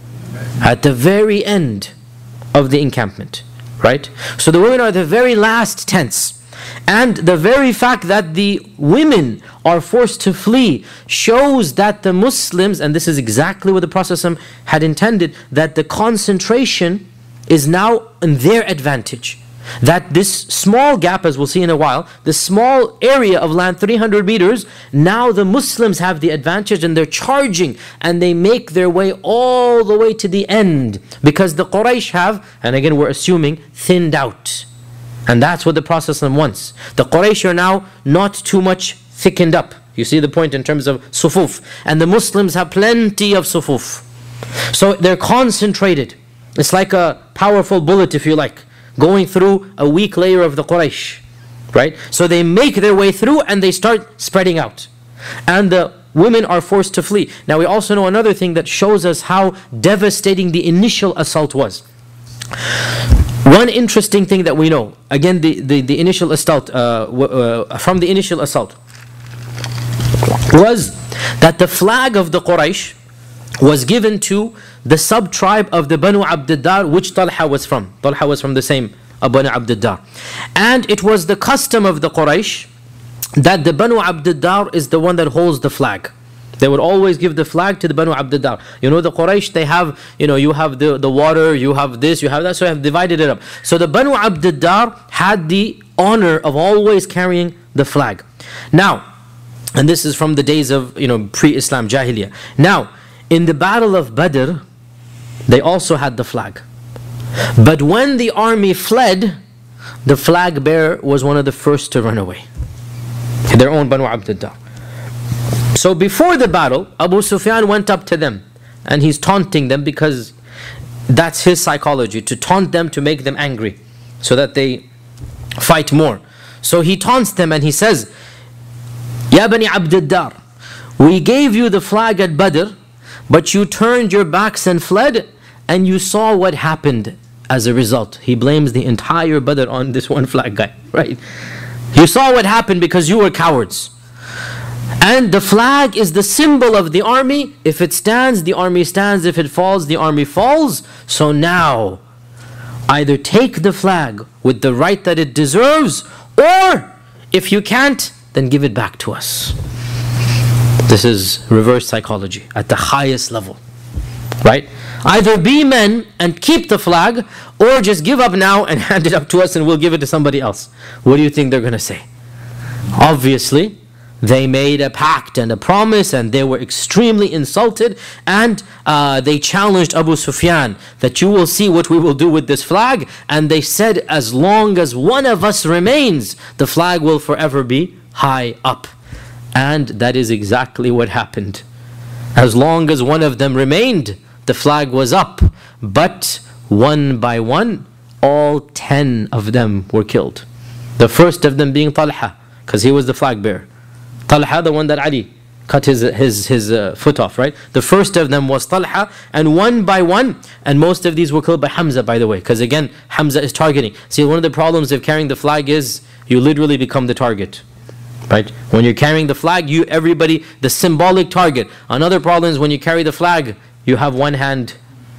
Speaker 1: At the very end of the encampment, right? So the women are the very last tents. And the very fact that the women are forced to flee shows that the Muslims, and this is exactly what the Prophet had intended, that the concentration is now in their advantage. That this small gap, as we'll see in a while, this small area of land, three hundred meters, now the Muslims have the advantage and they're charging and they make their way all the way to the end. Because the Quraysh have, and again we're assuming, thinned out. And that's what the Prophet wants. The Quraysh are now not too much thickened up. You see the point in terms of sufuf. And the Muslims have plenty of sufuf. So they're concentrated. It's like a powerful bullet, if you like, going through a weak layer of the Quraysh. Right? So they make their way through and they start spreading out. And the women are forced to flee. Now we also know another thing that shows us how devastating the initial assault was. One interesting thing that we know, again the, the, the initial assault, uh, uh, from the initial assault, was that the flag of the Quraysh was given to the sub-tribe of the Banu Abd-Dar, which Talha was from. Talha was from the same uh, Banu Abd-Dar. And it was the custom of the Quraysh that the Banu Abd-Dar is the one that holds the flag. They would always give the flag to the Banu Abd-Dar. You know, the Quraysh, they have, you know, you have the, the water, you have this, you have that, so they have divided it up. So the Banu Abd-Dar had the honor of always carrying the flag. Now, and this is from the days of, you know, pre-Islam, Jahiliyyah. Now, in the Battle of Badr, they also had the flag. But when the army fled, the flag bearer was one of the first to run away. Their own Banu Abd-Dar. So before the battle, Abu Sufyan went up to them and he's taunting them because that's his psychology, to taunt them, to make them angry so that they fight more. So he taunts them and he says, Ya Bani Abd-Dar, we gave you the flag at Badr, but you turned your backs and fled, and you saw what happened as a result. He blames the entire Badr on this one flag guy, right? You saw what happened because you were cowards. And the flag is the symbol of the army. If it stands, the army stands. If it falls, the army falls. So now, either take the flag with the right that it deserves, or if you can't, then give it back to us. This is reverse psychology at the highest level, right? Either be men and keep the flag, or just give up now and hand it up to us and we'll give it to somebody else. What do you think they're going to say? Obviously, they made a pact and a promise and they were extremely insulted, and uh, they challenged Abu Sufyan that you will see what we will do with this flag. And they said, as long as one of us remains, the flag will forever be high up. And that is exactly what happened. As long as one of them remained, the flag was up. But one by one, all ten of them were killed. The first of them being Talha, because he was the flag bearer. Talha, the one that Ali cut his, his, his uh, foot off, right? The first of them was Talha, and one by one, and most of these were killed by Hamza, by the way, because again, Hamza is targeting. See, one of the problems of carrying the flag is you literally become the target. Right? When you're carrying the flag, you, everybody, the symbolic target. Another problem is when you carry the flag, you have one hand,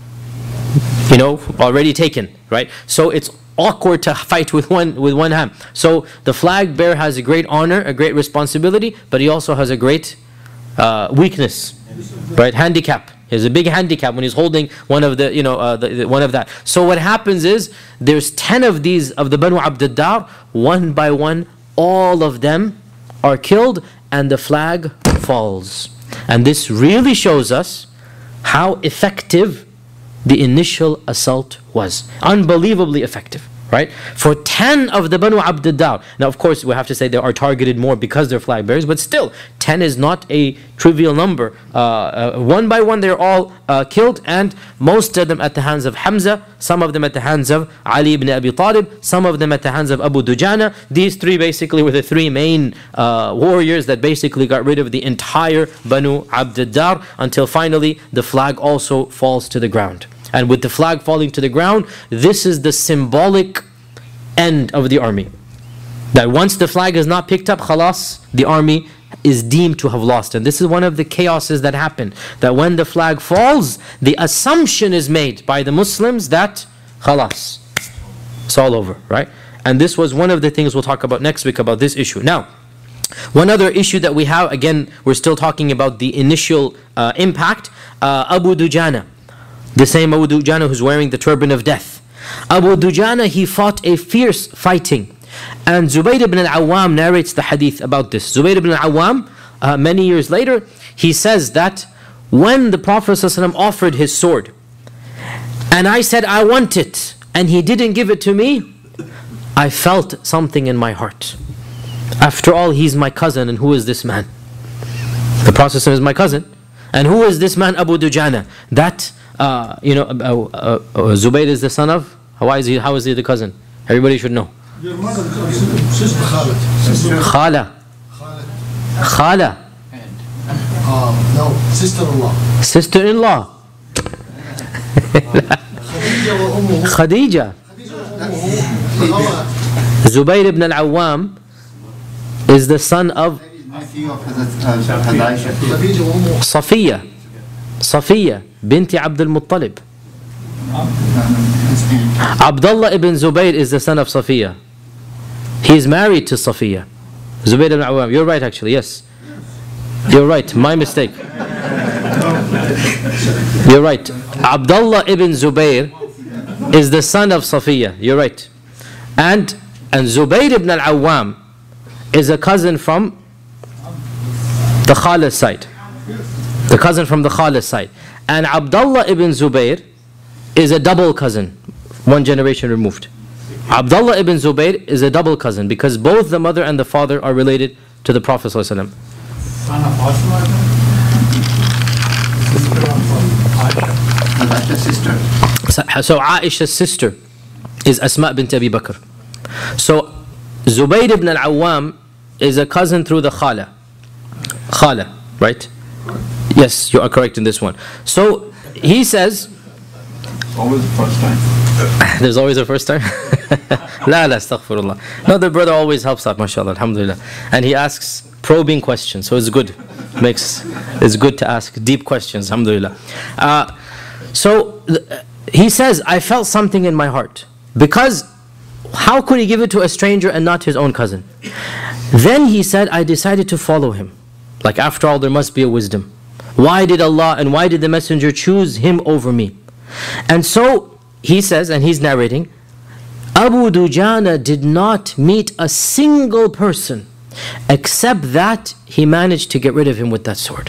Speaker 1: you know, already taken, right? So it's awkward to fight with one with one hand. So the flag bearer has a great honor, a great responsibility, but he also has a great uh, weakness, right? Handicap. He has a big handicap when he's holding one of the, you know, uh, the, the, one of that. So what happens is there's ten of these of the Banu Abd-Dar, one by one, all of them are killed and the flag falls. And this really shows us how effective the initial assault was. Unbelievably effective, right? For ten of the Banu Abd-Dar. Now of course we have to say they are targeted more because they're flag bearers, but still ten is not a trivial number. Uh, uh, one by one they're all uh, killed, and most of them at the hands of Hamza, some of them at the hands of Ali ibn Abi Talib, some of them at the hands of Abu Dujana. These three basically were the three main uh, warriors that basically got rid of the entire Banu Abd-Dar, until finally the flag also falls to the ground. And with the flag falling to the ground, this is the symbolic end of the army. That once the flag is not picked up, khalas, the army is deemed to have lost. And this is one of the chaoses that happen. That when the flag falls, the assumption is made by the Muslims that khalas, it's all over, right? And this was one of the things we'll talk about next week about this issue. Now, one other issue that we have, again, we're still talking about the initial uh, impact. Uh, Abu Dujana. The same Abu Dujana who's wearing the turban of death. Abu Dujana, he fought a fierce fighting. And Zubayr ibn al-Awwam narrates the hadith about this. Zubayr ibn al-Awwam, uh, many years later, he says that when the Prophet ﷺ offered his sword, and I said, I want it, and he didn't give it to me, I felt something in my heart. After all, he's my cousin, and who is this man? The Prophet is my cousin. And who is this man, Abu Dujana? That, uh, you know, uh, uh, uh, Zubayr is the son of? How is he, how is he the cousin? Everybody should know.
Speaker 2: Your mother, sister Khalat.
Speaker 1: Khala. Khala.
Speaker 2: Uh, no, sister-in-law.
Speaker 1: Sister-in-law. Khadija. Zubayr ibn al-Awwam is the son of Safiya. Safiya binti Abdul Muttalib. Abdullah ibn Zubayr is the son of Safiya. He is married to Safiya. Zubayr ibn al-Awwam. You're right, actually, yes. You're right, my mistake. You're right. Abdullah ibn Zubayr is the son of Safiya. You're right. And and Zubayr ibn al-Awwam is a cousin from the Khalid side. The cousin from the Khalid side. And Abdullah ibn Zubayr is a double cousin, one generation removed. Abdullah ibn Zubayr is a double cousin because both the mother and the father are related to the Prophet ﷺ. So Aisha's sister is Asma bint Abi Bakr. So Zubayr ibn al-Awwam is a cousin through the Khala. Khala, right? Yes, you are correct in this one. So he says,
Speaker 3: always the first time.
Speaker 1: There's always a first time? La la, astaghfirullah. No, the brother always helps out, mashallah, alhamdulillah. And he asks probing questions, so it's good. Makes it's good to ask deep questions, alhamdulillah. Uh, so th- he says, I felt something in my heart. Because how could he give it to a stranger and not his own cousin? Then he said, I decided to follow him. Like, after all, there must be a wisdom. Why did Allah and why did the Messenger choose him over me? And so he says, and he's narrating, Abu Dujana did not meet a single person except that he managed to get rid of him with that sword.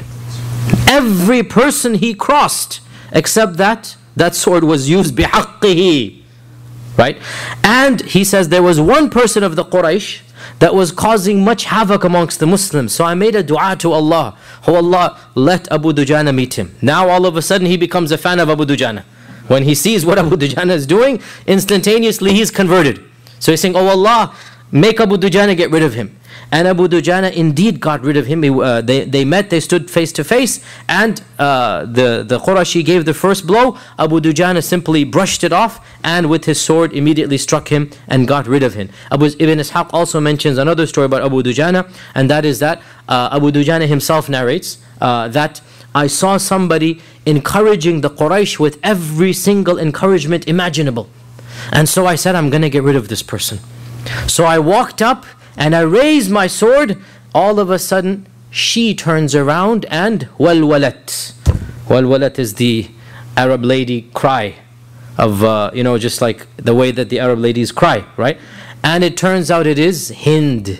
Speaker 1: Every person he crossed, except that that sword was used bihaqqihi. Right? And he says there was one person of the Quraysh that was causing much havoc amongst the Muslims. So I made a dua to Allah. Oh Allah, let Abu Dujana meet him. Now all of a sudden he becomes a fan of Abu Dujana. When he sees what Abu Dujana is doing, instantaneously he's converted. So he's saying, oh Allah, make Abu Dujana get rid of him. And Abu Dujana indeed got rid of him. He, uh, they, they met, they stood face to face, and uh, the, the Qurashi gave the first blow. Abu Dujana simply brushed it off, and with his sword immediately struck him and got rid of him. Abu Ibn Ishaq also mentions another story about Abu Dujana, and that is that uh, Abu Dujana himself narrates uh, that I saw somebody encouraging the Quraysh with every single encouragement imaginable. And so I said, I'm going to get rid of this person. So I walked up, and I raised my sword. All of a sudden, she turns around and walwalat. Walwalat is the Arab lady cry of, uh, you know, just like the way that the Arab ladies cry, right? And it turns out it is Hind.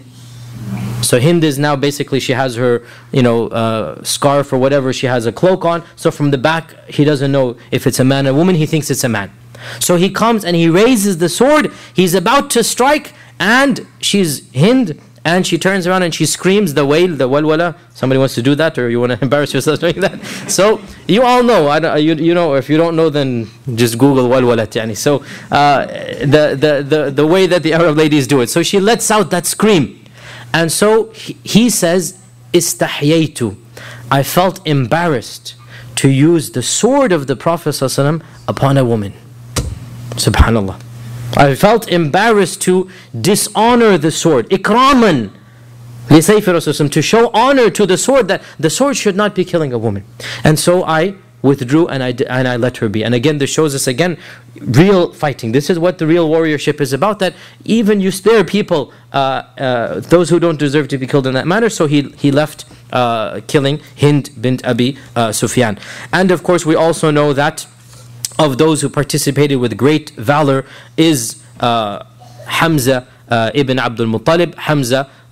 Speaker 1: So Hind is now basically, she has her, you know, uh, scarf or whatever, she has a cloak on. So from the back, he doesn't know if it's a man or woman, he thinks it's a man. So he comes and he raises the sword, he's about to strike, and she's Hind, and she turns around and she screams the wail, the walwala. Somebody wants to do that, or you want to embarrass yourself doing that? So you all know. I don't, you, you know, if you don't know, then just Google walwalat. Yani. So uh, the, the, the, the way that the Arab ladies do it. So she lets out that scream. And so he, he says, istahyaytu. I felt embarrassed to use the sword of the Prophet ﷺ upon a woman. Subhanallah. I felt embarrassed to dishonor the sword. Ikraman li sayfi Rasul, to show honor to the sword, that the sword should not be killing a woman. And so I withdrew and I, and I let her be. And again, this shows us again real fighting. This is what the real warriorship is about, that even you spare people, uh, uh, those who don't deserve to be killed in that manner. So he, he left uh, killing Hind bint Abi uh, Sufyan. And of course, we also know that of those who participated with great valor is uh, Hamza uh, ibn Abdul Muttalib. Hamza,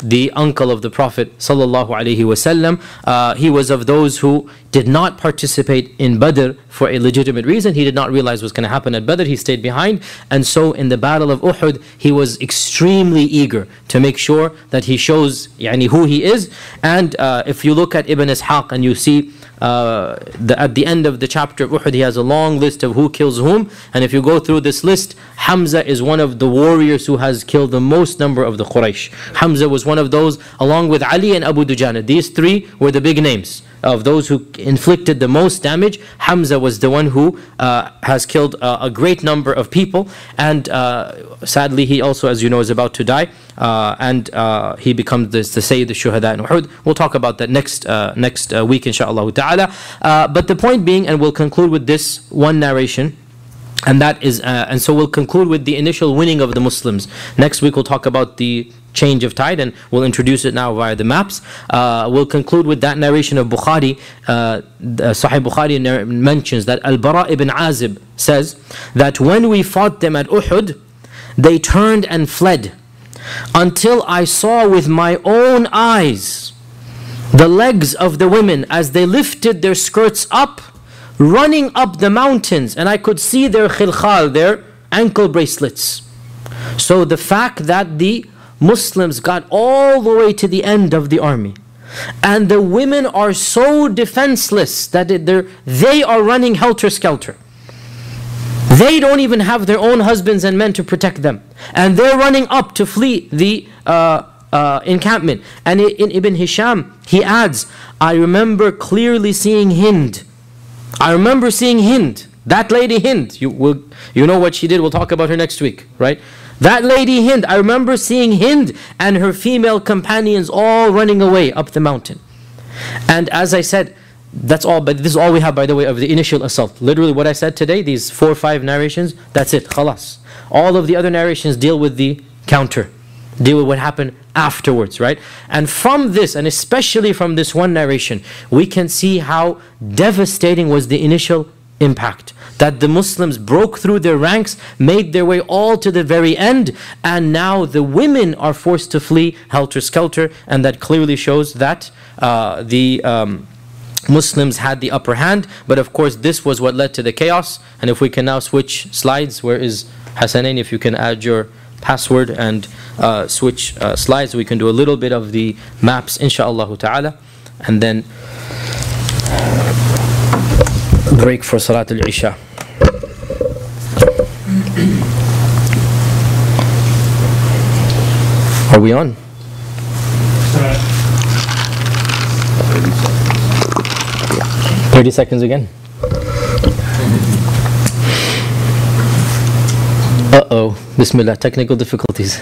Speaker 1: the uncle of the Prophet sallallahu alaihi wasallam. Uh, he was of those who did not participate in Badr for a legitimate reason. He did not realize what was going to happen at Badr. He stayed behind. And so in the battle of Uhud, he was extremely eager to make sure that he shows yani, who he is. And uh, if you look at Ibn Ishaq and you see uh, the, at the end of the chapter of Uhud, he has a long list of who kills whom. And if you go through this list, Hamza is one of the warriors who has killed the most number of the Quraysh. Hamza was one of those, along with Ali and Abu Dujana. These three were the big names of those who inflicted the most damage. Hamza was the one who uh, has killed uh, a great number of people, and uh, sadly he also, as you know, is about to die, uh, and uh, he becomes the, the Sayyid al-Shuhada in Uhud. We'll talk about that next uh, next uh, week inshaAllah ta'ala. Uh, but the point being, and we'll conclude with this one narration, and that is, uh, and so we'll conclude with the initial winning of the Muslims. Next week we'll talk about the change of tide, and we'll introduce it now via the maps. Uh, we'll conclude with that narration of Bukhari. Uh, Sahih Bukhari mentions that Al-Bara ibn Azib says that when we fought them at Uhud, they turned and fled until I saw with my own eyes the legs of the women as they lifted their skirts up, running up the mountains, and I could see their khilkhal, their ankle bracelets. So the fact that the Muslims got all the way to the end of the army, and the women are so defenseless that they're, they are running helter-skelter. They don't even have their own husbands and men to protect them, and they're running up to flee the uh, uh, encampment. And in Ibn Hisham, he adds, I remember clearly seeing Hind. I remember seeing Hind, that lady Hind. You, will, you know what she did, we'll talk about her next week, right? That lady Hind, I remember seeing Hind and her female companions all running away up the mountain. And as I said, that's all, but this is all we have, by the way, of the initial assault. Literally what I said today, these four or five narrations, that's it, khalas. All of the other narrations deal with the counter, deal with what happened afterwards, right? And from this, and especially from this one narration, we can see how devastating was the initial impact. That the Muslims broke through their ranks, made their way all to the very end, and now the women are forced to flee helter-skelter, and that clearly shows that uh, the um, Muslims had the upper hand. But of course this was what led to the chaos. And if we can now switch slides, where is Hassanain, if you can add your password and uh, switch uh, slides, we can do a little bit of the maps insha'Allah ta'ala, and then break for Salat al-Isha. Are we on? thirty seconds again. Uh-oh, Bismillah, technical difficulties.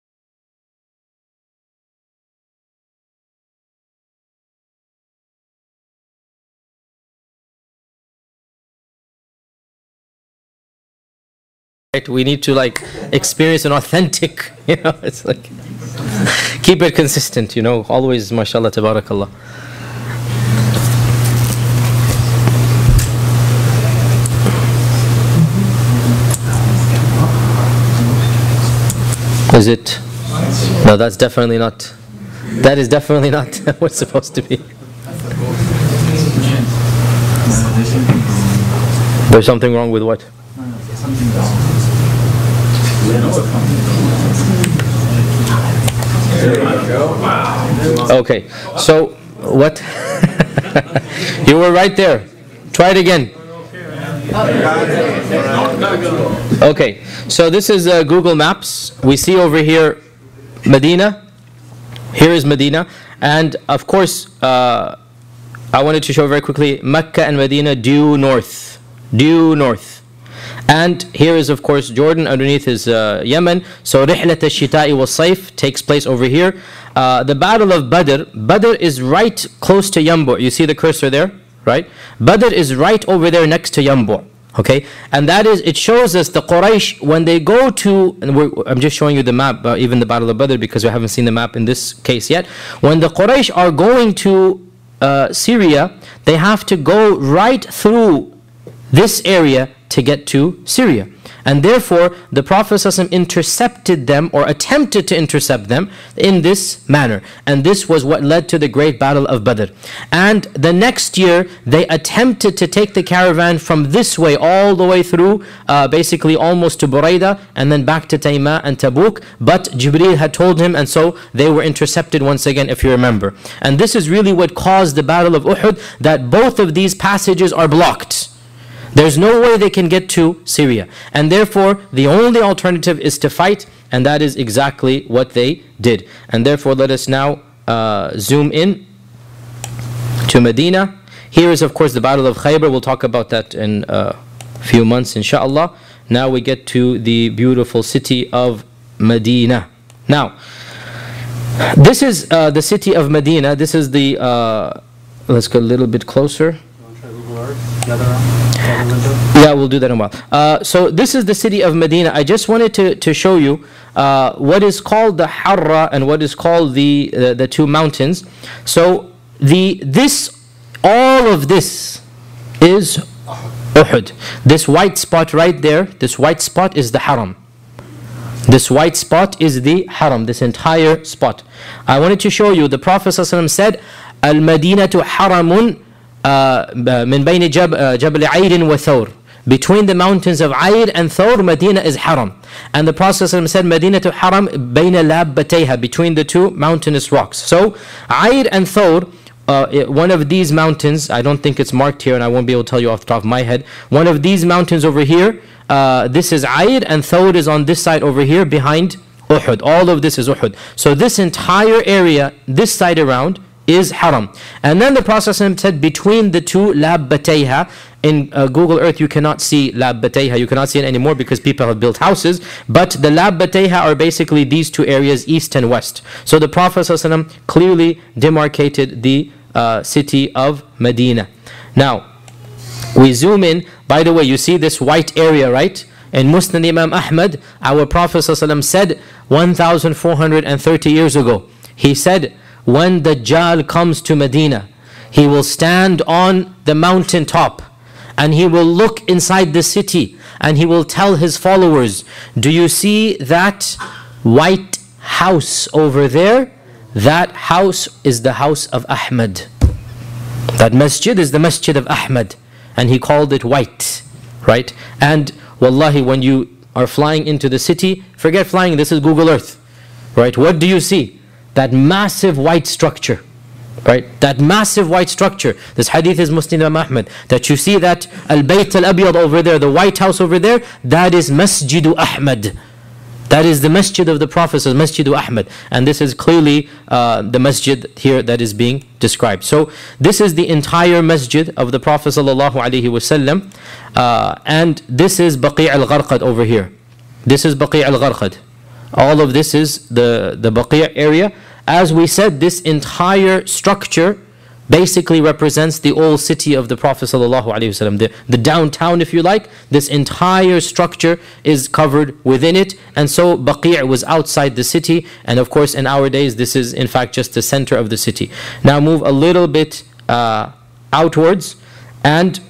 Speaker 1: We need to like experience an authentic, you know, it's like, keep it consistent, you know, always, mashallah, tabarakallah. Is it? No, that's definitely not, that is definitely not what's supposed to be. There's something wrong with what? Okay, so what? You were right there. Try it again. Okay, so this is uh, Google Maps. We see over here Medina. Here is Medina, and of course uh, I wanted to show very quickly Mecca and Medina due north, due north. And here is of course Jordan, underneath is uh, Yemen. So Rihlat al-Shita'i wal-Sayf takes place over here. Uh, the Battle of Badr, Badr is right close to Yambu'. You see the cursor there, right? Badr is right over there next to Yambu'. Okay, and that is, it shows us the Quraysh, when they go to, and we're, I'm just showing you the map, uh, even the Battle of Badr, because we haven't seen the map in this case yet. When the Quraysh are going to uh, Syria, they have to go right through this area to get to Syria. And therefore, the Prophet ﷺ intercepted them or attempted to intercept them in this manner. And this was what led to the great battle of Badr. And the next year, they attempted to take the caravan from this way all the way through, uh, basically almost to Buraida, and then back to Tayma and Tabuk. But Jibreel had told him, and so they were intercepted once again, if you remember. And this is really what caused the battle of Uhud, that both of these passages are blocked. There's no way they can get to Syria. And therefore, the only alternative is to fight, and that is exactly what they did. And therefore, let us now uh, zoom in to Medina. Here is, of course, the Battle of Khaybar. We'll talk about that in a few months, inshallah. Now we get to the beautiful city of Medina. Now, this is uh, the city of Medina. This is the, uh, let's go a little bit closer. Yeah, we'll do that in a while. Uh, so this is the city of Medina. I just wanted to, to show you uh, what is called the Harra and what is called the, uh, the two mountains. So the this, all of this is Uhud. This white spot right there, this white spot is the Haram. This white spot is the Haram, this entire spot. I wanted to show you, the Prophet ﷺ said, Al-Madinatu haramun من بين جبل عير وثور. Between the mountains of Ayr and Thawr, Medina is haram. And the Prophet ﷺ said, Madinatu haram bayna labbatayha, between the two mountainous rocks. So Ayr and Thawr, uh, one of these mountains, I don't think it's marked here and I won't be able to tell you off the top of my head. One of these mountains over here, uh, this is Ayr, and Thawr is on this side over here behind Uhud. All of this is Uhud. So this entire area, this side around, is haram. And then the Prophet said, between the two, labbatayha. In uh, Google Earth you cannot see labbatayha, you cannot see it anymore because people have built houses, but the labbatayha are basically these two areas, east and west. So the Prophet ﷺ clearly demarcated the uh, city of Medina. Now we zoom in. By the way, you see this white area, right? In Musnad Imam Ahmad, our Prophet ﷺ said one thousand four hundred thirty years ago, he said, when Dajjal comes to Medina, he will stand on the mountain top and he will look inside the city and he will tell his followers, do you see that white house over there? That house is the house of Ahmad. That masjid is the masjid of Ahmad, and he called it white, right? And wallahi, when you are flying into the city, forget flying, this is Google Earth, right? What do you see? That massive white structure, right? That massive white structure. This hadith is Musnad Imam Ahmad, that you see that Al-Bayt Al-Abyad over there, the White House over there, that is Masjidu Ahmad. That is the masjid of the Prophet, Masjidu Ahmad. And this is clearly uh, the masjid here that is being described. So this is the entire masjid of the Prophet sallallahu alaihi wasallam, uh, and this is Baqi' al-Gharqad over here. This is Baqi' al-Gharqad. All of this is the, the Baqi' area. As we said, this entire structure basically represents the old city of the Prophet ﷺ. The, the downtown, if you like, this entire structure is covered within it. And so Baqi' was outside the city. And of course, in our days, this is in fact just the center of the city. Now move a little bit uh, outwards. And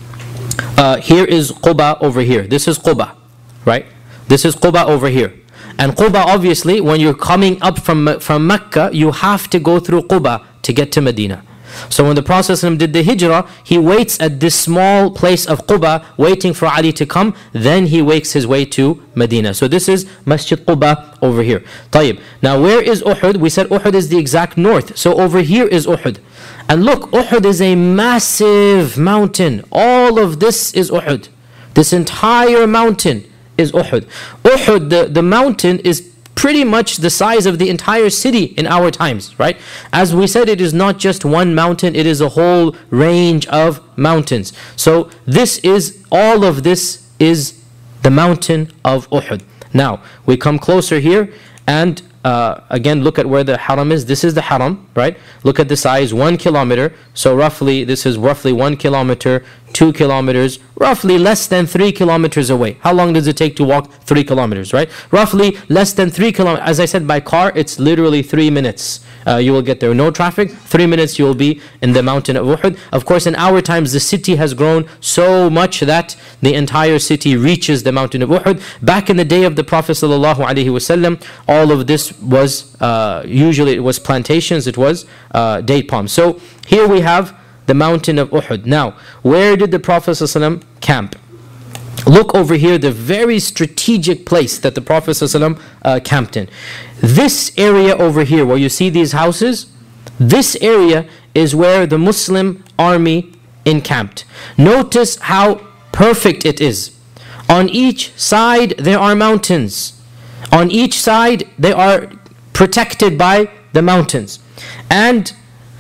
Speaker 1: uh, here is Quba over here. This is Quba, right? This is Quba over here. And Quba, obviously, when you're coming up from, from Mecca, you have to go through Quba to get to Medina. So when the Prophet ﷺ did the hijrah, he waits at this small place of Quba, waiting for Ali to come. Then he wakes his way to Medina. So this is Masjid Quba over here. طيب. Now where is Uhud? We said Uhud is the exact north. So over here is Uhud. And look, Uhud is a massive mountain. All of this is Uhud. This entire mountain is Uhud. Uhud, the, the mountain, is pretty much the size of the entire city in our times, right? As we said, it is not just one mountain, it is a whole range of mountains. So this is, all of this is the mountain of Uhud. Now, we come closer here and uh, again, look at where the Haram is. This is the Haram, right? Look at the size, one kilometer. So roughly, this is roughly one kilometer two kilometers, roughly less than three kilometers away. How long does it take to walk three kilometers, right? Roughly less than three kilometers. As I said, by car, it's literally three minutes. Uh, you will get there. No traffic, three minutes you will be in the mountain of Uhud. Of course, in our times, the city has grown so much that the entire city reaches the mountain of Uhud. Back in the day of the Prophet ﷺ, all of this was, uh, usually it was plantations, it was uh, date palms. So here we have the mountain of Uhud. Now, where did the Prophet ﷺ camp? Look over here, the very strategic place that the Prophet ﷺ uh, camped in. This area over here, where you see these houses, this area is where the Muslim army encamped. Notice how perfect it is. On each side there are mountains. On each side they are protected by the mountains. And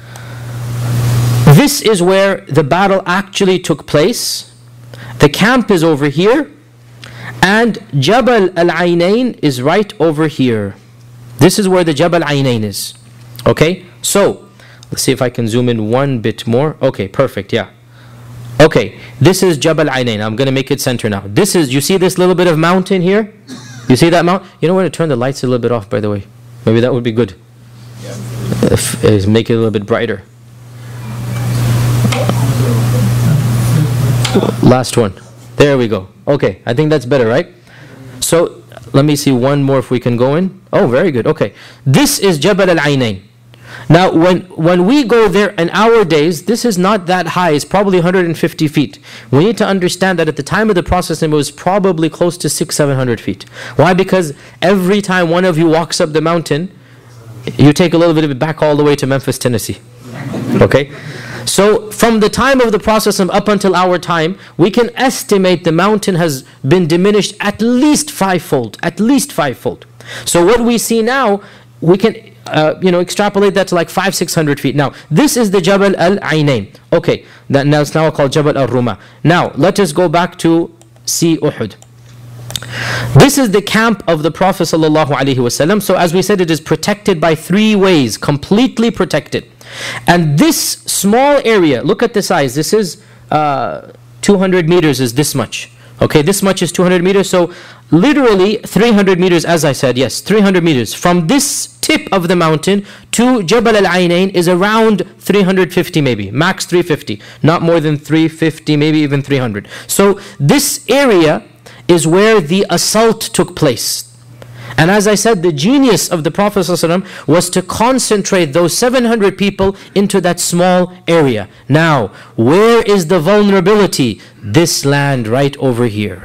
Speaker 1: this is where the battle actually took place. The camp is over here, and Jabal al-Aynain is right over here. This is where the Jabal al-Aynain is. Okay, so let's see if I can zoom in one bit more. Okay, perfect, yeah. Okay, this is Jabal al-Aynain. I'm going to make it center now. This is, you see this little bit of mountain here? You see that mountain? You know what, to turn the lights a little bit off, by the way. Maybe that would be good. Yeah. If, if make it a little bit brighter. Last one. There we go. Okay, I think that's better, right? So let me see one more if we can go in. Oh, very good. Okay, this is Jabal al-Aynain. Now, when when we go there in our days, this is not that high. It's probably one hundred fifty feet. We need to understand that at the time of the Prophet, it was probably close to six, seven hundred feet. Why? Because every time one of you walks up the mountain, you take a little bit of it back all the way to Memphis, Tennessee. Okay. So from the time of the Prophet up until our time, we can estimate the mountain has been diminished at least fivefold, at least fivefold. So what we see now, we can uh, you know, extrapolate that to like five, six hundred feet. Now, this is the Jabal al-Aynain. Okay, that now it's now called Jabal al-Rumah. Now, let us go back to see Uhud. This is the camp of the Prophet ﷺ. So as we said, it is protected by three ways, completely protected. And this small area, look at the size. This is uh, two hundred meters is this much. Okay, this much is two hundred meters. So literally three hundred meters, as I said, yes, three hundred meters. From this tip of the mountain to Jabal al-Aynain is around three hundred fifty maybe, max three fifty. Not more than three fifty, maybe even three hundred. So this area is where the assault took place. And as I said, the genius of the Prophet ﷺ was to concentrate those seven hundred people into that small area. Now, where is the vulnerability? This land right over here.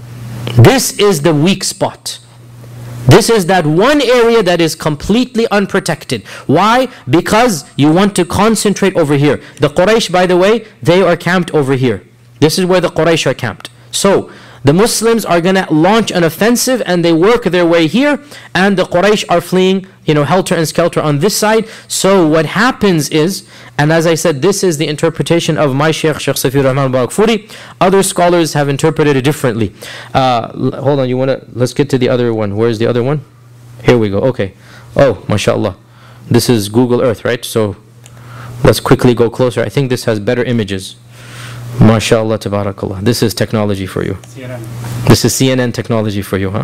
Speaker 1: This is the weak spot. This is that one area that is completely unprotected. Why? Because you want to concentrate over here. The Quraysh, by the way, they are camped over here. This is where the Quraysh are camped. So, the Muslims are going to launch an offensive and they work their way here, and the Quraysh are fleeing, you know, helter and skelter on this side. So what happens is, and as I said, this is the interpretation of my Shaykh, Shaykh Safi Rahman Barakfuri. Other scholars have interpreted it differently. Uh, hold on, you want to, let's get to the other one. Where's the other one? Here we go, okay. Oh, mashallah. This is Google Earth, right? So let's quickly go closer. I think this has better images. MashaAllah, tabarakallah. This is technology for you. C N N. This is C N N technology for you, huh?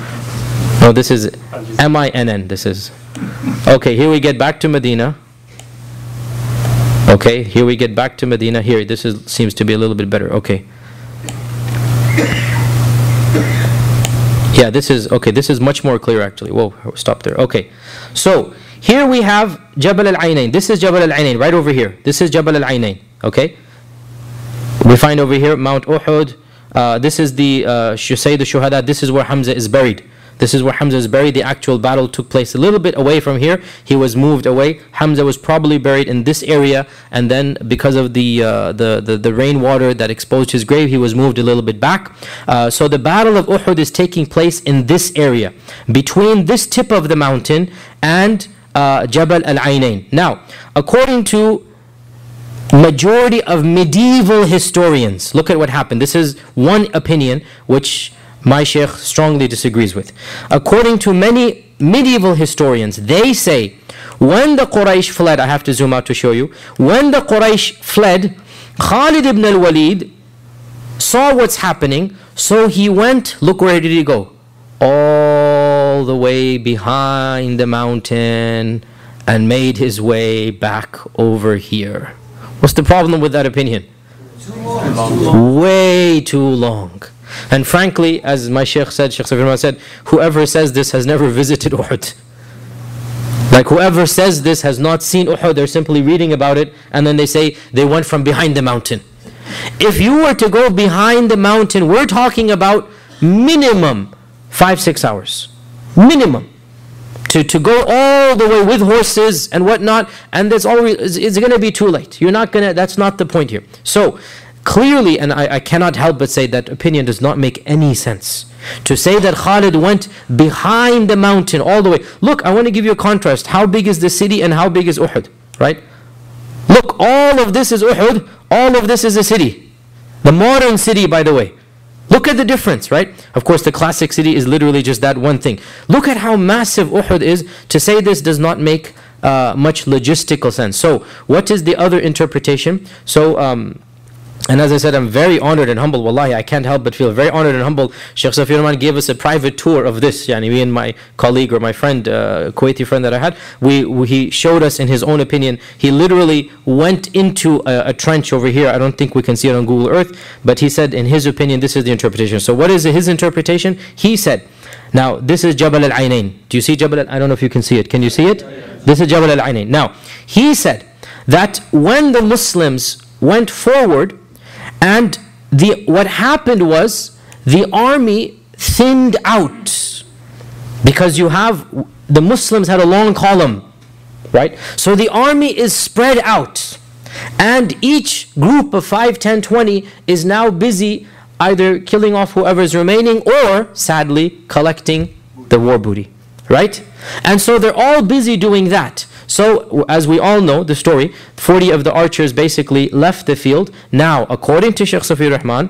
Speaker 1: No, this is M I N N. This is. Okay, here we get back to Medina. Okay, here we get back to Medina. Here, this is seems to be a little bit better. Okay. Yeah, this is, okay, this is much more clear actually. Whoa, stop there. Okay, so here we have Jabal al-Aynain. This is Jabal al-Aynain, right over here. This is Jabal al-Aynain, okay? We find over here Mount Uhud. Uh, this is the uh, Sayyid al-Shuhada. This is where Hamza is buried. This is where Hamza is buried. The actual battle took place a little bit away from here. He was moved away. Hamza was probably buried in this area, and then because of the uh, the, the the rainwater that exposed his grave, he was moved a little bit back. Uh, so the Battle of Uhud is taking place in this area, between this tip of the mountain and uh, Jabal al-Aynain. Now, according to majority of medieval historians, look at what happened. This is one opinion which my Shaykh strongly disagrees with. According to many medieval historians, they say when the Quraysh fled, I have to zoom out to show you, when the Quraysh fled, Khalid ibn al-Walid saw what's happening, so he went, look where did he go? All the way behind the mountain and made his way back over here. What's the problem with that opinion?
Speaker 2: Too long.
Speaker 1: Way too long. And frankly, as my Shaykh said, Shaykh Safir Rahman said, whoever says this has never visited Uhud. Like whoever says this has not seen Uhud, they're simply reading about it and then they say they went from behind the mountain. If you were to go behind the mountain, we're talking about minimum five, six hours. Minimum. To, to go all the way with horses and whatnot, and that's always, it's, it's going to be too late. You're not going to, that's not the point here. So, clearly, and I, I cannot help but say that opinion does not make any sense. To say that Khalid went behind the mountain all the way. Look, I want to give you a contrast. How big is the city and how big is Uhud? Right? Look, all of this is Uhud, all of this is a city. The modern city, by the way. Look at the difference, right? Of course, the classic city is literally just that one thing. Look at how massive Uhud is. To say this does not make uh, much logistical sense. So, what is the other interpretation? So, um, and as I said, I'm very honored and humble. Wallahi, I can't help but feel very honored and humble. Shaykh Safir Rahman gave us a private tour of this. Yani me and my colleague or my friend, uh, Kuwaiti friend that I had, we, we he showed us in his own opinion. He literally went into a, a trench over here. I don't think we can see it on Google Earth, but he said in his opinion, this is the interpretation. So what is his interpretation? He said, now this is Jabal al-Ainain. Do you see Jabal al-Ainain? I don't know if you can see it. Can you see it? This is Jabal al-Ainain. Now, he said that when the Muslims went forward, and the what happened was the army thinned out because you have the Muslims had a long column, right? So the army is spread out and each group of five, ten, twenty is now busy either killing off whoever is remaining or sadly collecting the war booty, right? And so they're all busy doing that. So, as we all know the story, forty of the archers basically left the field. Now, according to Shaykh Safir Rahman,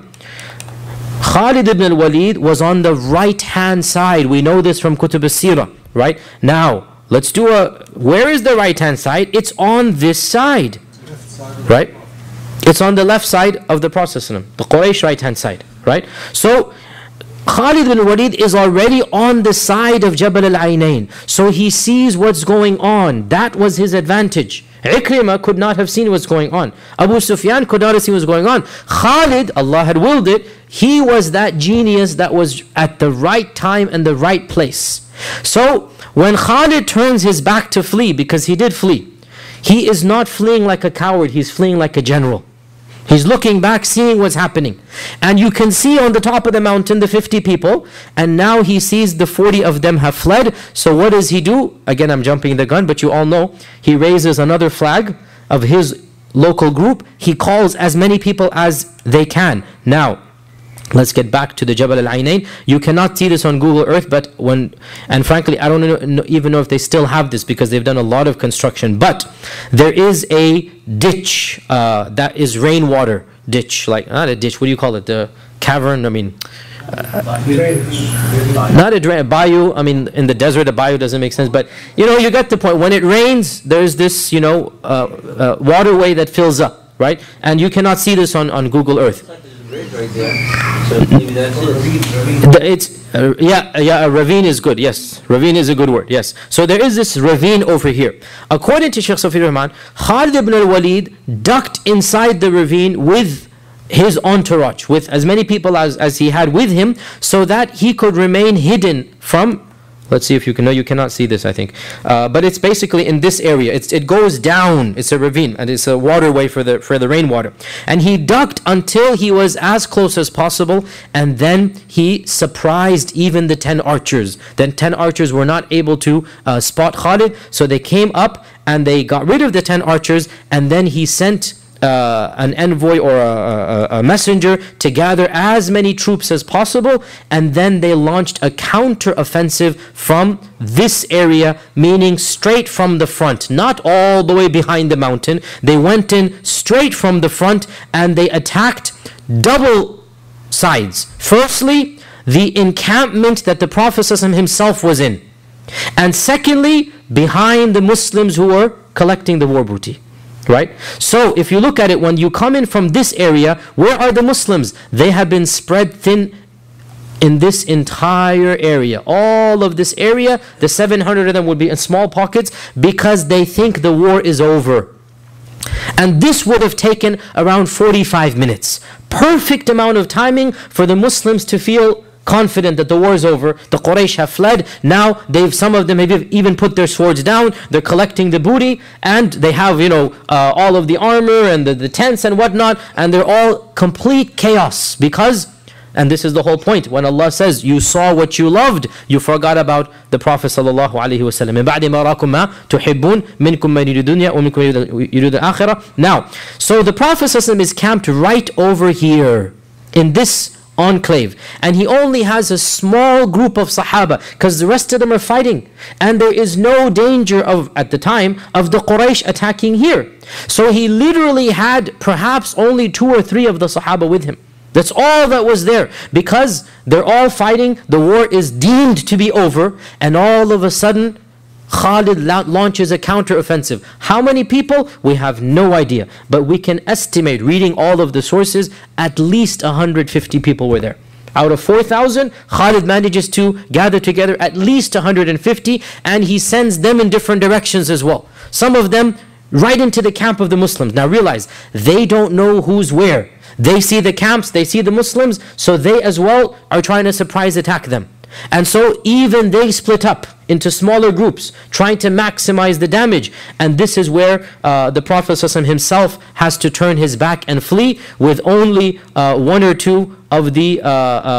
Speaker 1: Khalid ibn al-Walid was on the right-hand side. We know this from Kutub al-Sirah, right? Now, let's do a, where is the right-hand side? It's on this side, right? It's on the left side of the Prophet, the Quraysh right-hand side, right? So, Khalid bin Walid is already on the side of Jabal al-Ainain. So he sees what's going on. That was his advantage. Ikrimah could not have seen what's going on. Abu Sufyan could not have seen what's going on. Khalid, Allah had willed it, he was that genius that was at the right time and the right place. So when Khalid turns his back to flee, because he did flee, he is not fleeing like a coward, he's fleeing like a general. He's looking back, seeing what's happening. And you can see on the top of the mountain the fifty people. And now he sees the forty of them have fled. So what does he do? Again, I'm jumping the gun, but you all know. He raises another flag of his local group. He calls as many people as they can. Now, let's get back to the Jabal al-Ainain. You cannot see this on Google Earth, but when, and frankly, I don't know, even know if they still have this because they've done a lot of construction. But there is a ditch uh, that is rainwater ditch, like not a ditch. What do you call it? The cavern. I mean, uh, not a drain. A bayou. I mean, in the desert, a bayou doesn't make sense. But you know, you get the point. When it rains, there's this, you know, uh, uh, waterway that fills up, right? And you cannot see this on on Google Earth.
Speaker 4: Right there. So maybe that's it.
Speaker 1: It's uh, yeah yeah a ravine is good, yes, ravine is a good word, yes. So there is this ravine over here. According to Shaykh Safir Rahman, Khalid ibn al-Walid ducked inside the ravine with his entourage, with as many people as, as he had with him, so that he could remain hidden from, let's see if you can, no you cannot see this I think, uh, but it's basically in this area. It's, it goes down, it's a ravine and it's a waterway for the, for the rainwater. And he ducked until he was as close as possible, and then he surprised even the ten archers. Then ten archers were not able to uh, spot Khalid, so they came up and they got rid of the ten archers, and then he sent Uh, an envoy or a, a, a messenger to gather as many troops as possible, and then they launched a counter-offensive from this area, meaning straight from the front, not all the way behind the mountain. They went in straight from the front and they attacked double sides. Firstly, the encampment that the Prophet ﷺ himself was in, and secondly, behind the Muslims who were collecting the war booty. Right? So if you look at it, when you come in from this area, where are the Muslims? They have been spread thin in this entire area. All of this area, the seven hundred of them would be in small pockets because they think the war is over. And this would have taken around forty-five minutes. Perfect amount of timing for the Muslims to feel confident that the war is over. The Quraysh have fled. Now they've, some of them have even put their swords down. They're collecting the booty, and they have, you know, uh, all of the armor and the, the tents and whatnot, and they're all complete chaos because, and this is the whole point, when Allah says you saw what you loved, you forgot about the Prophet sallallahu alaihi wasallam. من بعد ما راكم ما تحبون منكم من يريد الدنيا ومنكم يريد الآخرة. Now, so the Prophet sallallahu alaihi wasallam is camped right over here in this enclave, and he only has a small group of Sahaba because the rest of them are fighting, and there is no danger of, at the time, of the Quraysh attacking here. So he literally had perhaps only two or three of the Sahaba with him. That's all that was there, because they're all fighting, the war is deemed to be over, and all of a sudden Khalid launches a counter-offensive. How many people? We have no idea, but we can estimate, reading all of the sources, at least one hundred fifty people were there. Out of four thousand, Khalid manages to gather together at least one hundred fifty, and he sends them in different directions as well. Some of them right into the camp of the Muslims. Now realize, they don't know who's where. They see the camps, they see the Muslims, so they as well are trying to surprise attack them. And so even they split up into smaller groups, trying to maximize the damage. And this is where uh, the Prophet ﷺ himself has to turn his back and flee, with only uh, one or two of the uh, uh,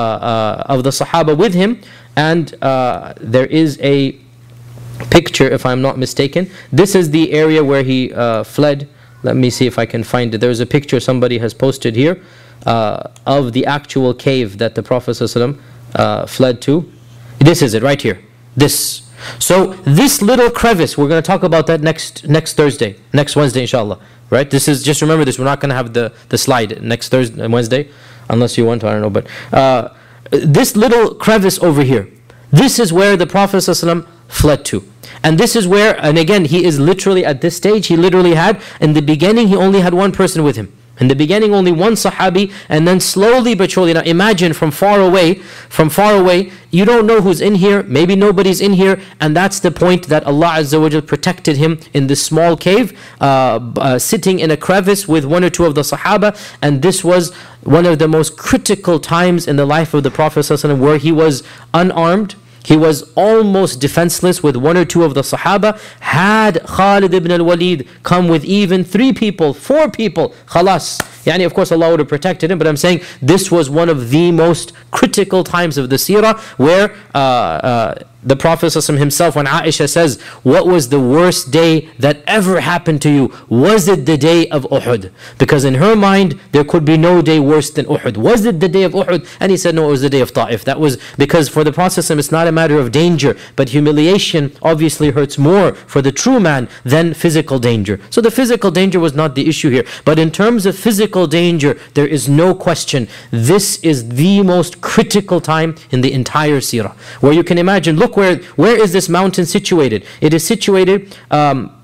Speaker 1: uh, of the Sahaba with him. And uh, there is a picture, if I'm not mistaken. This is the area where he uh, fled. Let me see if I can find it. There's a picture somebody has posted here uh, of the actual cave that the Prophet ﷺ uh, fled to. This is it right here. This. So this little crevice, we're going to talk about that next next Thursday, next Wednesday, inshallah. Right? This is, just remember this. We're not going to have the the slide next Thursday, Wednesday, unless you want to. I don't know, but uh, this little crevice over here. This is where the Prophet ﷺ fled to. And this is where, and again, he is literally at this stage, he literally had, in the beginning, he only had one person with him. In the beginning, only one Sahabi, and then slowly but surely, now imagine from far away, from far away, you don't know who's in here, maybe nobody's in here, and that's the point that Allah Azza wa Jal protected him in this small cave, uh, uh, sitting in a crevice with one or two of the Sahaba, and this was one of the most critical times in the life of the Prophet ﷺ, where he was unarmed. He was almost defenseless with one or two of the Sahaba. Had Khalid ibn al-Walid come with even three people, four people, khalas. Yani of course Allah would have protected him, but I'm saying this was one of the most critical times of the seerah, where uh, uh, the Prophet ﷺ himself, when Aisha says, what was the worst day that ever happened to you? Was it the day of Uhud? Because in her mind, there could be no day worse than Uhud. Was it the day of Uhud? And he said, no, it was the day of Ta'if. That was because for the Prophet ﷺ, it's not a matter of danger, but humiliation obviously hurts more for the true man than physical danger. So the physical danger was not the issue here. But in terms of physical danger, there is no question. This is the most critical time in the entire seerah. Where you can imagine, look, Where, where is this mountain situated? It is situated um,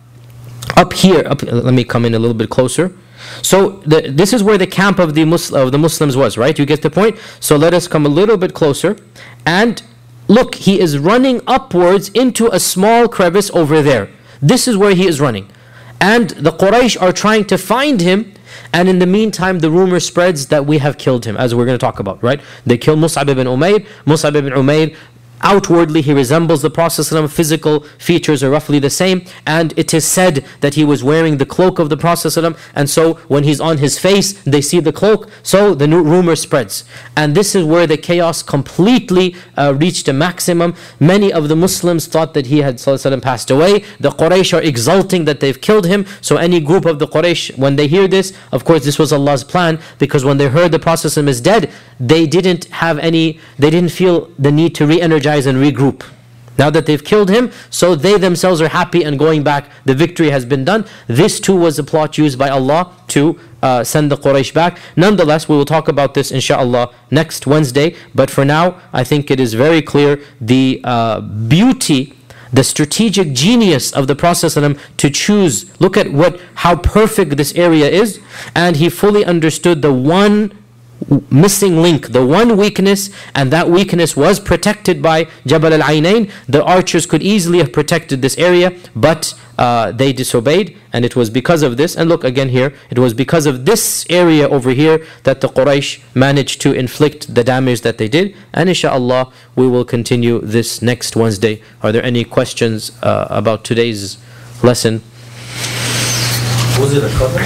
Speaker 1: up here. Up, let me come in a little bit closer. So the, this is where the camp of the, Muslim, of the Muslims was, right? You get the point? So let us come a little bit closer. And look, he is running upwards into a small crevice over there. This is where he is running. And the Quraysh are trying to find him. And in the meantime, the rumor spreads that we have killed him, as we're going to talk about, right? They kill Mus'ab ibn Umayr. Mus'ab ibn Umayr, outwardly he resembles the Prophet ﷺ, physical features are roughly the same, and it is said that he was wearing the cloak of the Prophet ﷺ, and so when he's on his face, they see the cloak, so the new rumor spreads. And this is where the chaos completely uh, reached a maximum. Many of the Muslims thought that he had ﷺ passed away. The Quraysh are exulting that they've killed him, so any group of the Quraysh, when they hear this, of course this was Allah's plan, because when they heard the Prophet ﷺ is dead, they didn't have any, they didn't feel the need to re-energize and regroup. Now that they've killed him, so they themselves are happy and going back. The victory has been done. This too was a plot used by Allah to uh, send the Quraysh back. Nonetheless, we will talk about this inshallah next Wednesday. But for now, I think it is very clear the uh, beauty the strategic genius of the Prophet ﷺ to choose, look at what how perfect this area is, and he fully understood the one missing link, the one weakness, and that weakness was protected by Jabal al-Aynain. The archers could easily have protected this area, but uh, they disobeyed, and it was because of this. And look again here, it was because of this area over here that the Quraysh managed to inflict the damage that they did. And inshallah, we will continue this next Wednesday. Are there any questions uh, about today's lesson?
Speaker 4: Was it a qadr?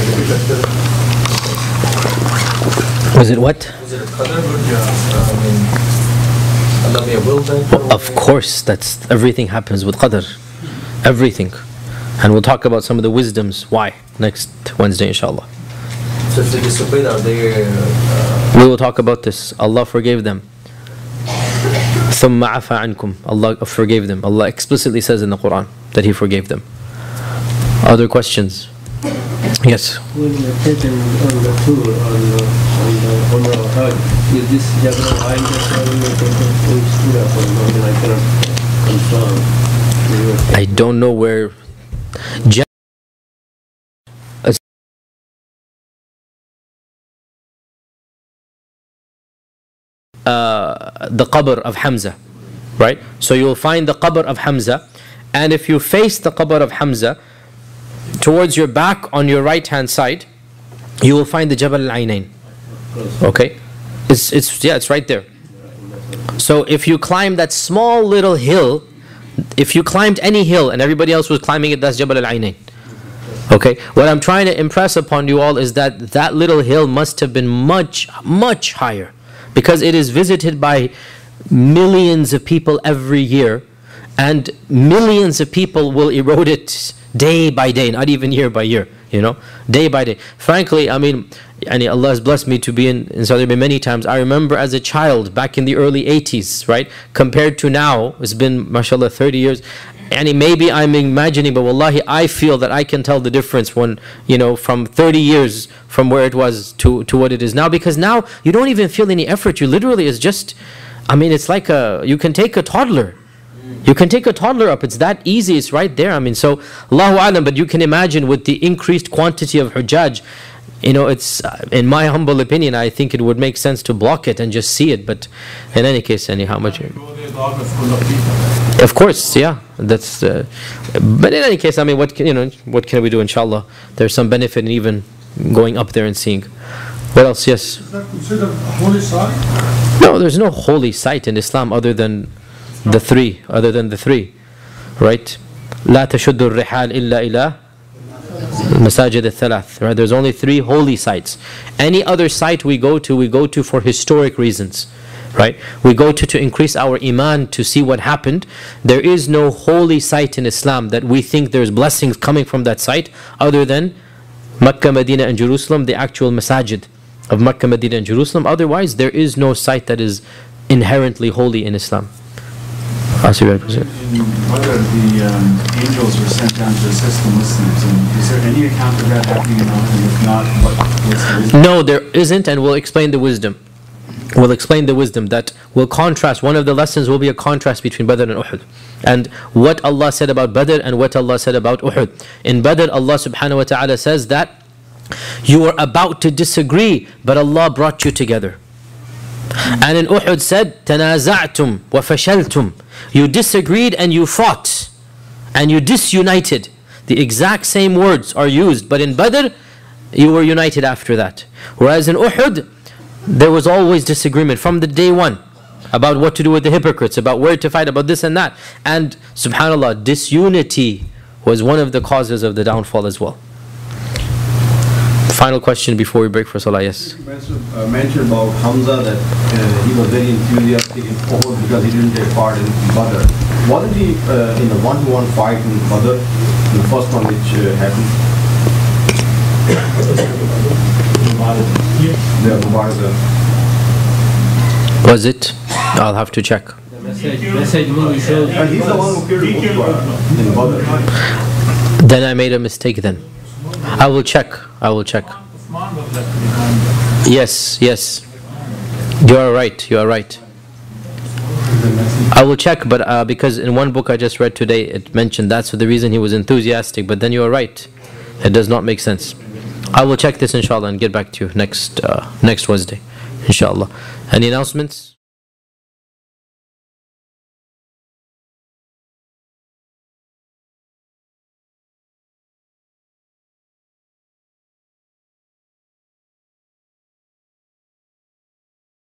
Speaker 1: Was it what?
Speaker 4: Was it a qadr? I mean, Allah may will then?
Speaker 1: Of course, that's everything happens with qadr. Everything. And we'll talk about some of the wisdoms why next Wednesday, inshallah.
Speaker 4: So if they disobeyed, are they... Uh,
Speaker 1: we will talk about this. Allah forgave them. ثُمَّ عَفَى عَنْكُمْ. Allah forgave them. Allah explicitly says in the Quran that He forgave them. Other questions? Yes.
Speaker 2: When you're taken on the tour, on the, on the, on the Hajj, is this Jabal al-Ayn that's how you're taken to Surah or something? I cannot confirm.
Speaker 1: I don't know where... Uh, the qabr of Hamza, right? So you'll find the qabr of Hamza, and if you face the qabr of Hamza towards your back on your right hand side, you will find the Jabal al-Aynain. Okay, it's it's yeah, it's right there. So if you climb that small little hill, if you climbed any hill and everybody else was climbing it, that's Jabal al-Aynain. Okay, what I'm trying to impress upon you all is that that little hill must have been much much higher, because it is visited by millions of people every year, and millions of people will erode it day by day, not even year by year, you know, day by day. Frankly, I mean, and Allah has blessed me to be in, in Saudi Arabia many times. I remember as a child back in the early eighties, right, compared to now, it's been, mashallah, thirty years. And maybe I'm imagining, but wallahi, I feel that I can tell the difference when, you know, from thirty years from where it was to, to what it is now. Because now you don't even feel any effort. You literally is just, I mean, it's like a, you can take a toddler. You can take a toddler up. It's that easy. It's right there. I mean, so, Allahu Alam, but you can imagine with the increased quantity of Hujjaj, you know, it's, uh, in my humble opinion, I think it would make sense to block it and just see it. But in any case, anyhow, much. Of course, yeah, that's. Uh, but in any case, I mean, what can, you know, what can we do? Inshallah, there's some benefit in even going up there and seeing. What else? Yes.
Speaker 5: Is that considered a holy site?
Speaker 1: No, there's no holy site in Islam other than the three. Other than the three, right? لا تشد الرحال إلا إلى مساجد الثلاث. Right? There's only three holy sites. Any other site we go to, we go to for historic reasons. Right? We go to to increase our iman, to see what happened. There is no holy site in Islam that we think there's blessings coming from that site other than Makkah, Medina and Jerusalem, the actual masajid of Makkah, Medina and Jerusalem. Otherwise, there is no site that is inherently holy in Islam.
Speaker 3: In Badr, the um, angels were sent down to assist the Muslims. And is there any account of that happening in Uhud? If not, what, what's the wisdom?
Speaker 1: No, there isn't, and we'll explain the wisdom. We'll explain the wisdom that will contrast. One of the lessons will be a contrast between Badr and Uhud, and what Allah said about Badr and what Allah said about Uhud. In Badr, Allah subhanahu wa ta'ala says that you were about to disagree, but Allah brought you together. And in Uhud said, تَنَازَعْتُمْ وَفَشَلْتُمْ. You disagreed and you fought, and you disunited. The exact same words are used, but in Badr, you were united after that. Whereas in Uhud, there was always disagreement from the day one about what to do with the hypocrites, about where to fight, about this and that. And subhanAllah, disunity was one of the causes of the downfall as well. Final question before we break for Salah, yes?
Speaker 6: You mentioned, uh, mentioned about Hamza that uh, he was very enthusiastic in Uhud because he didn't take part in Badr. Wasn't he uh, in the one-to-one fight in Badr, the first one which uh, happened?
Speaker 1: Was it? I'll have to check.
Speaker 2: The message, message movie shows.
Speaker 6: And he's the one who killed Uqba in Badr.
Speaker 1: Then I made a mistake then. I will check. I will check. Yes, yes. You are right. You are right. I will check, but uh, because in one book I just read today, it mentioned that, so the reason he was enthusiastic, but then you are right. It does not make sense. I will check this inshallah and get back to you next uh, next Wednesday, inshallah. Any announcements?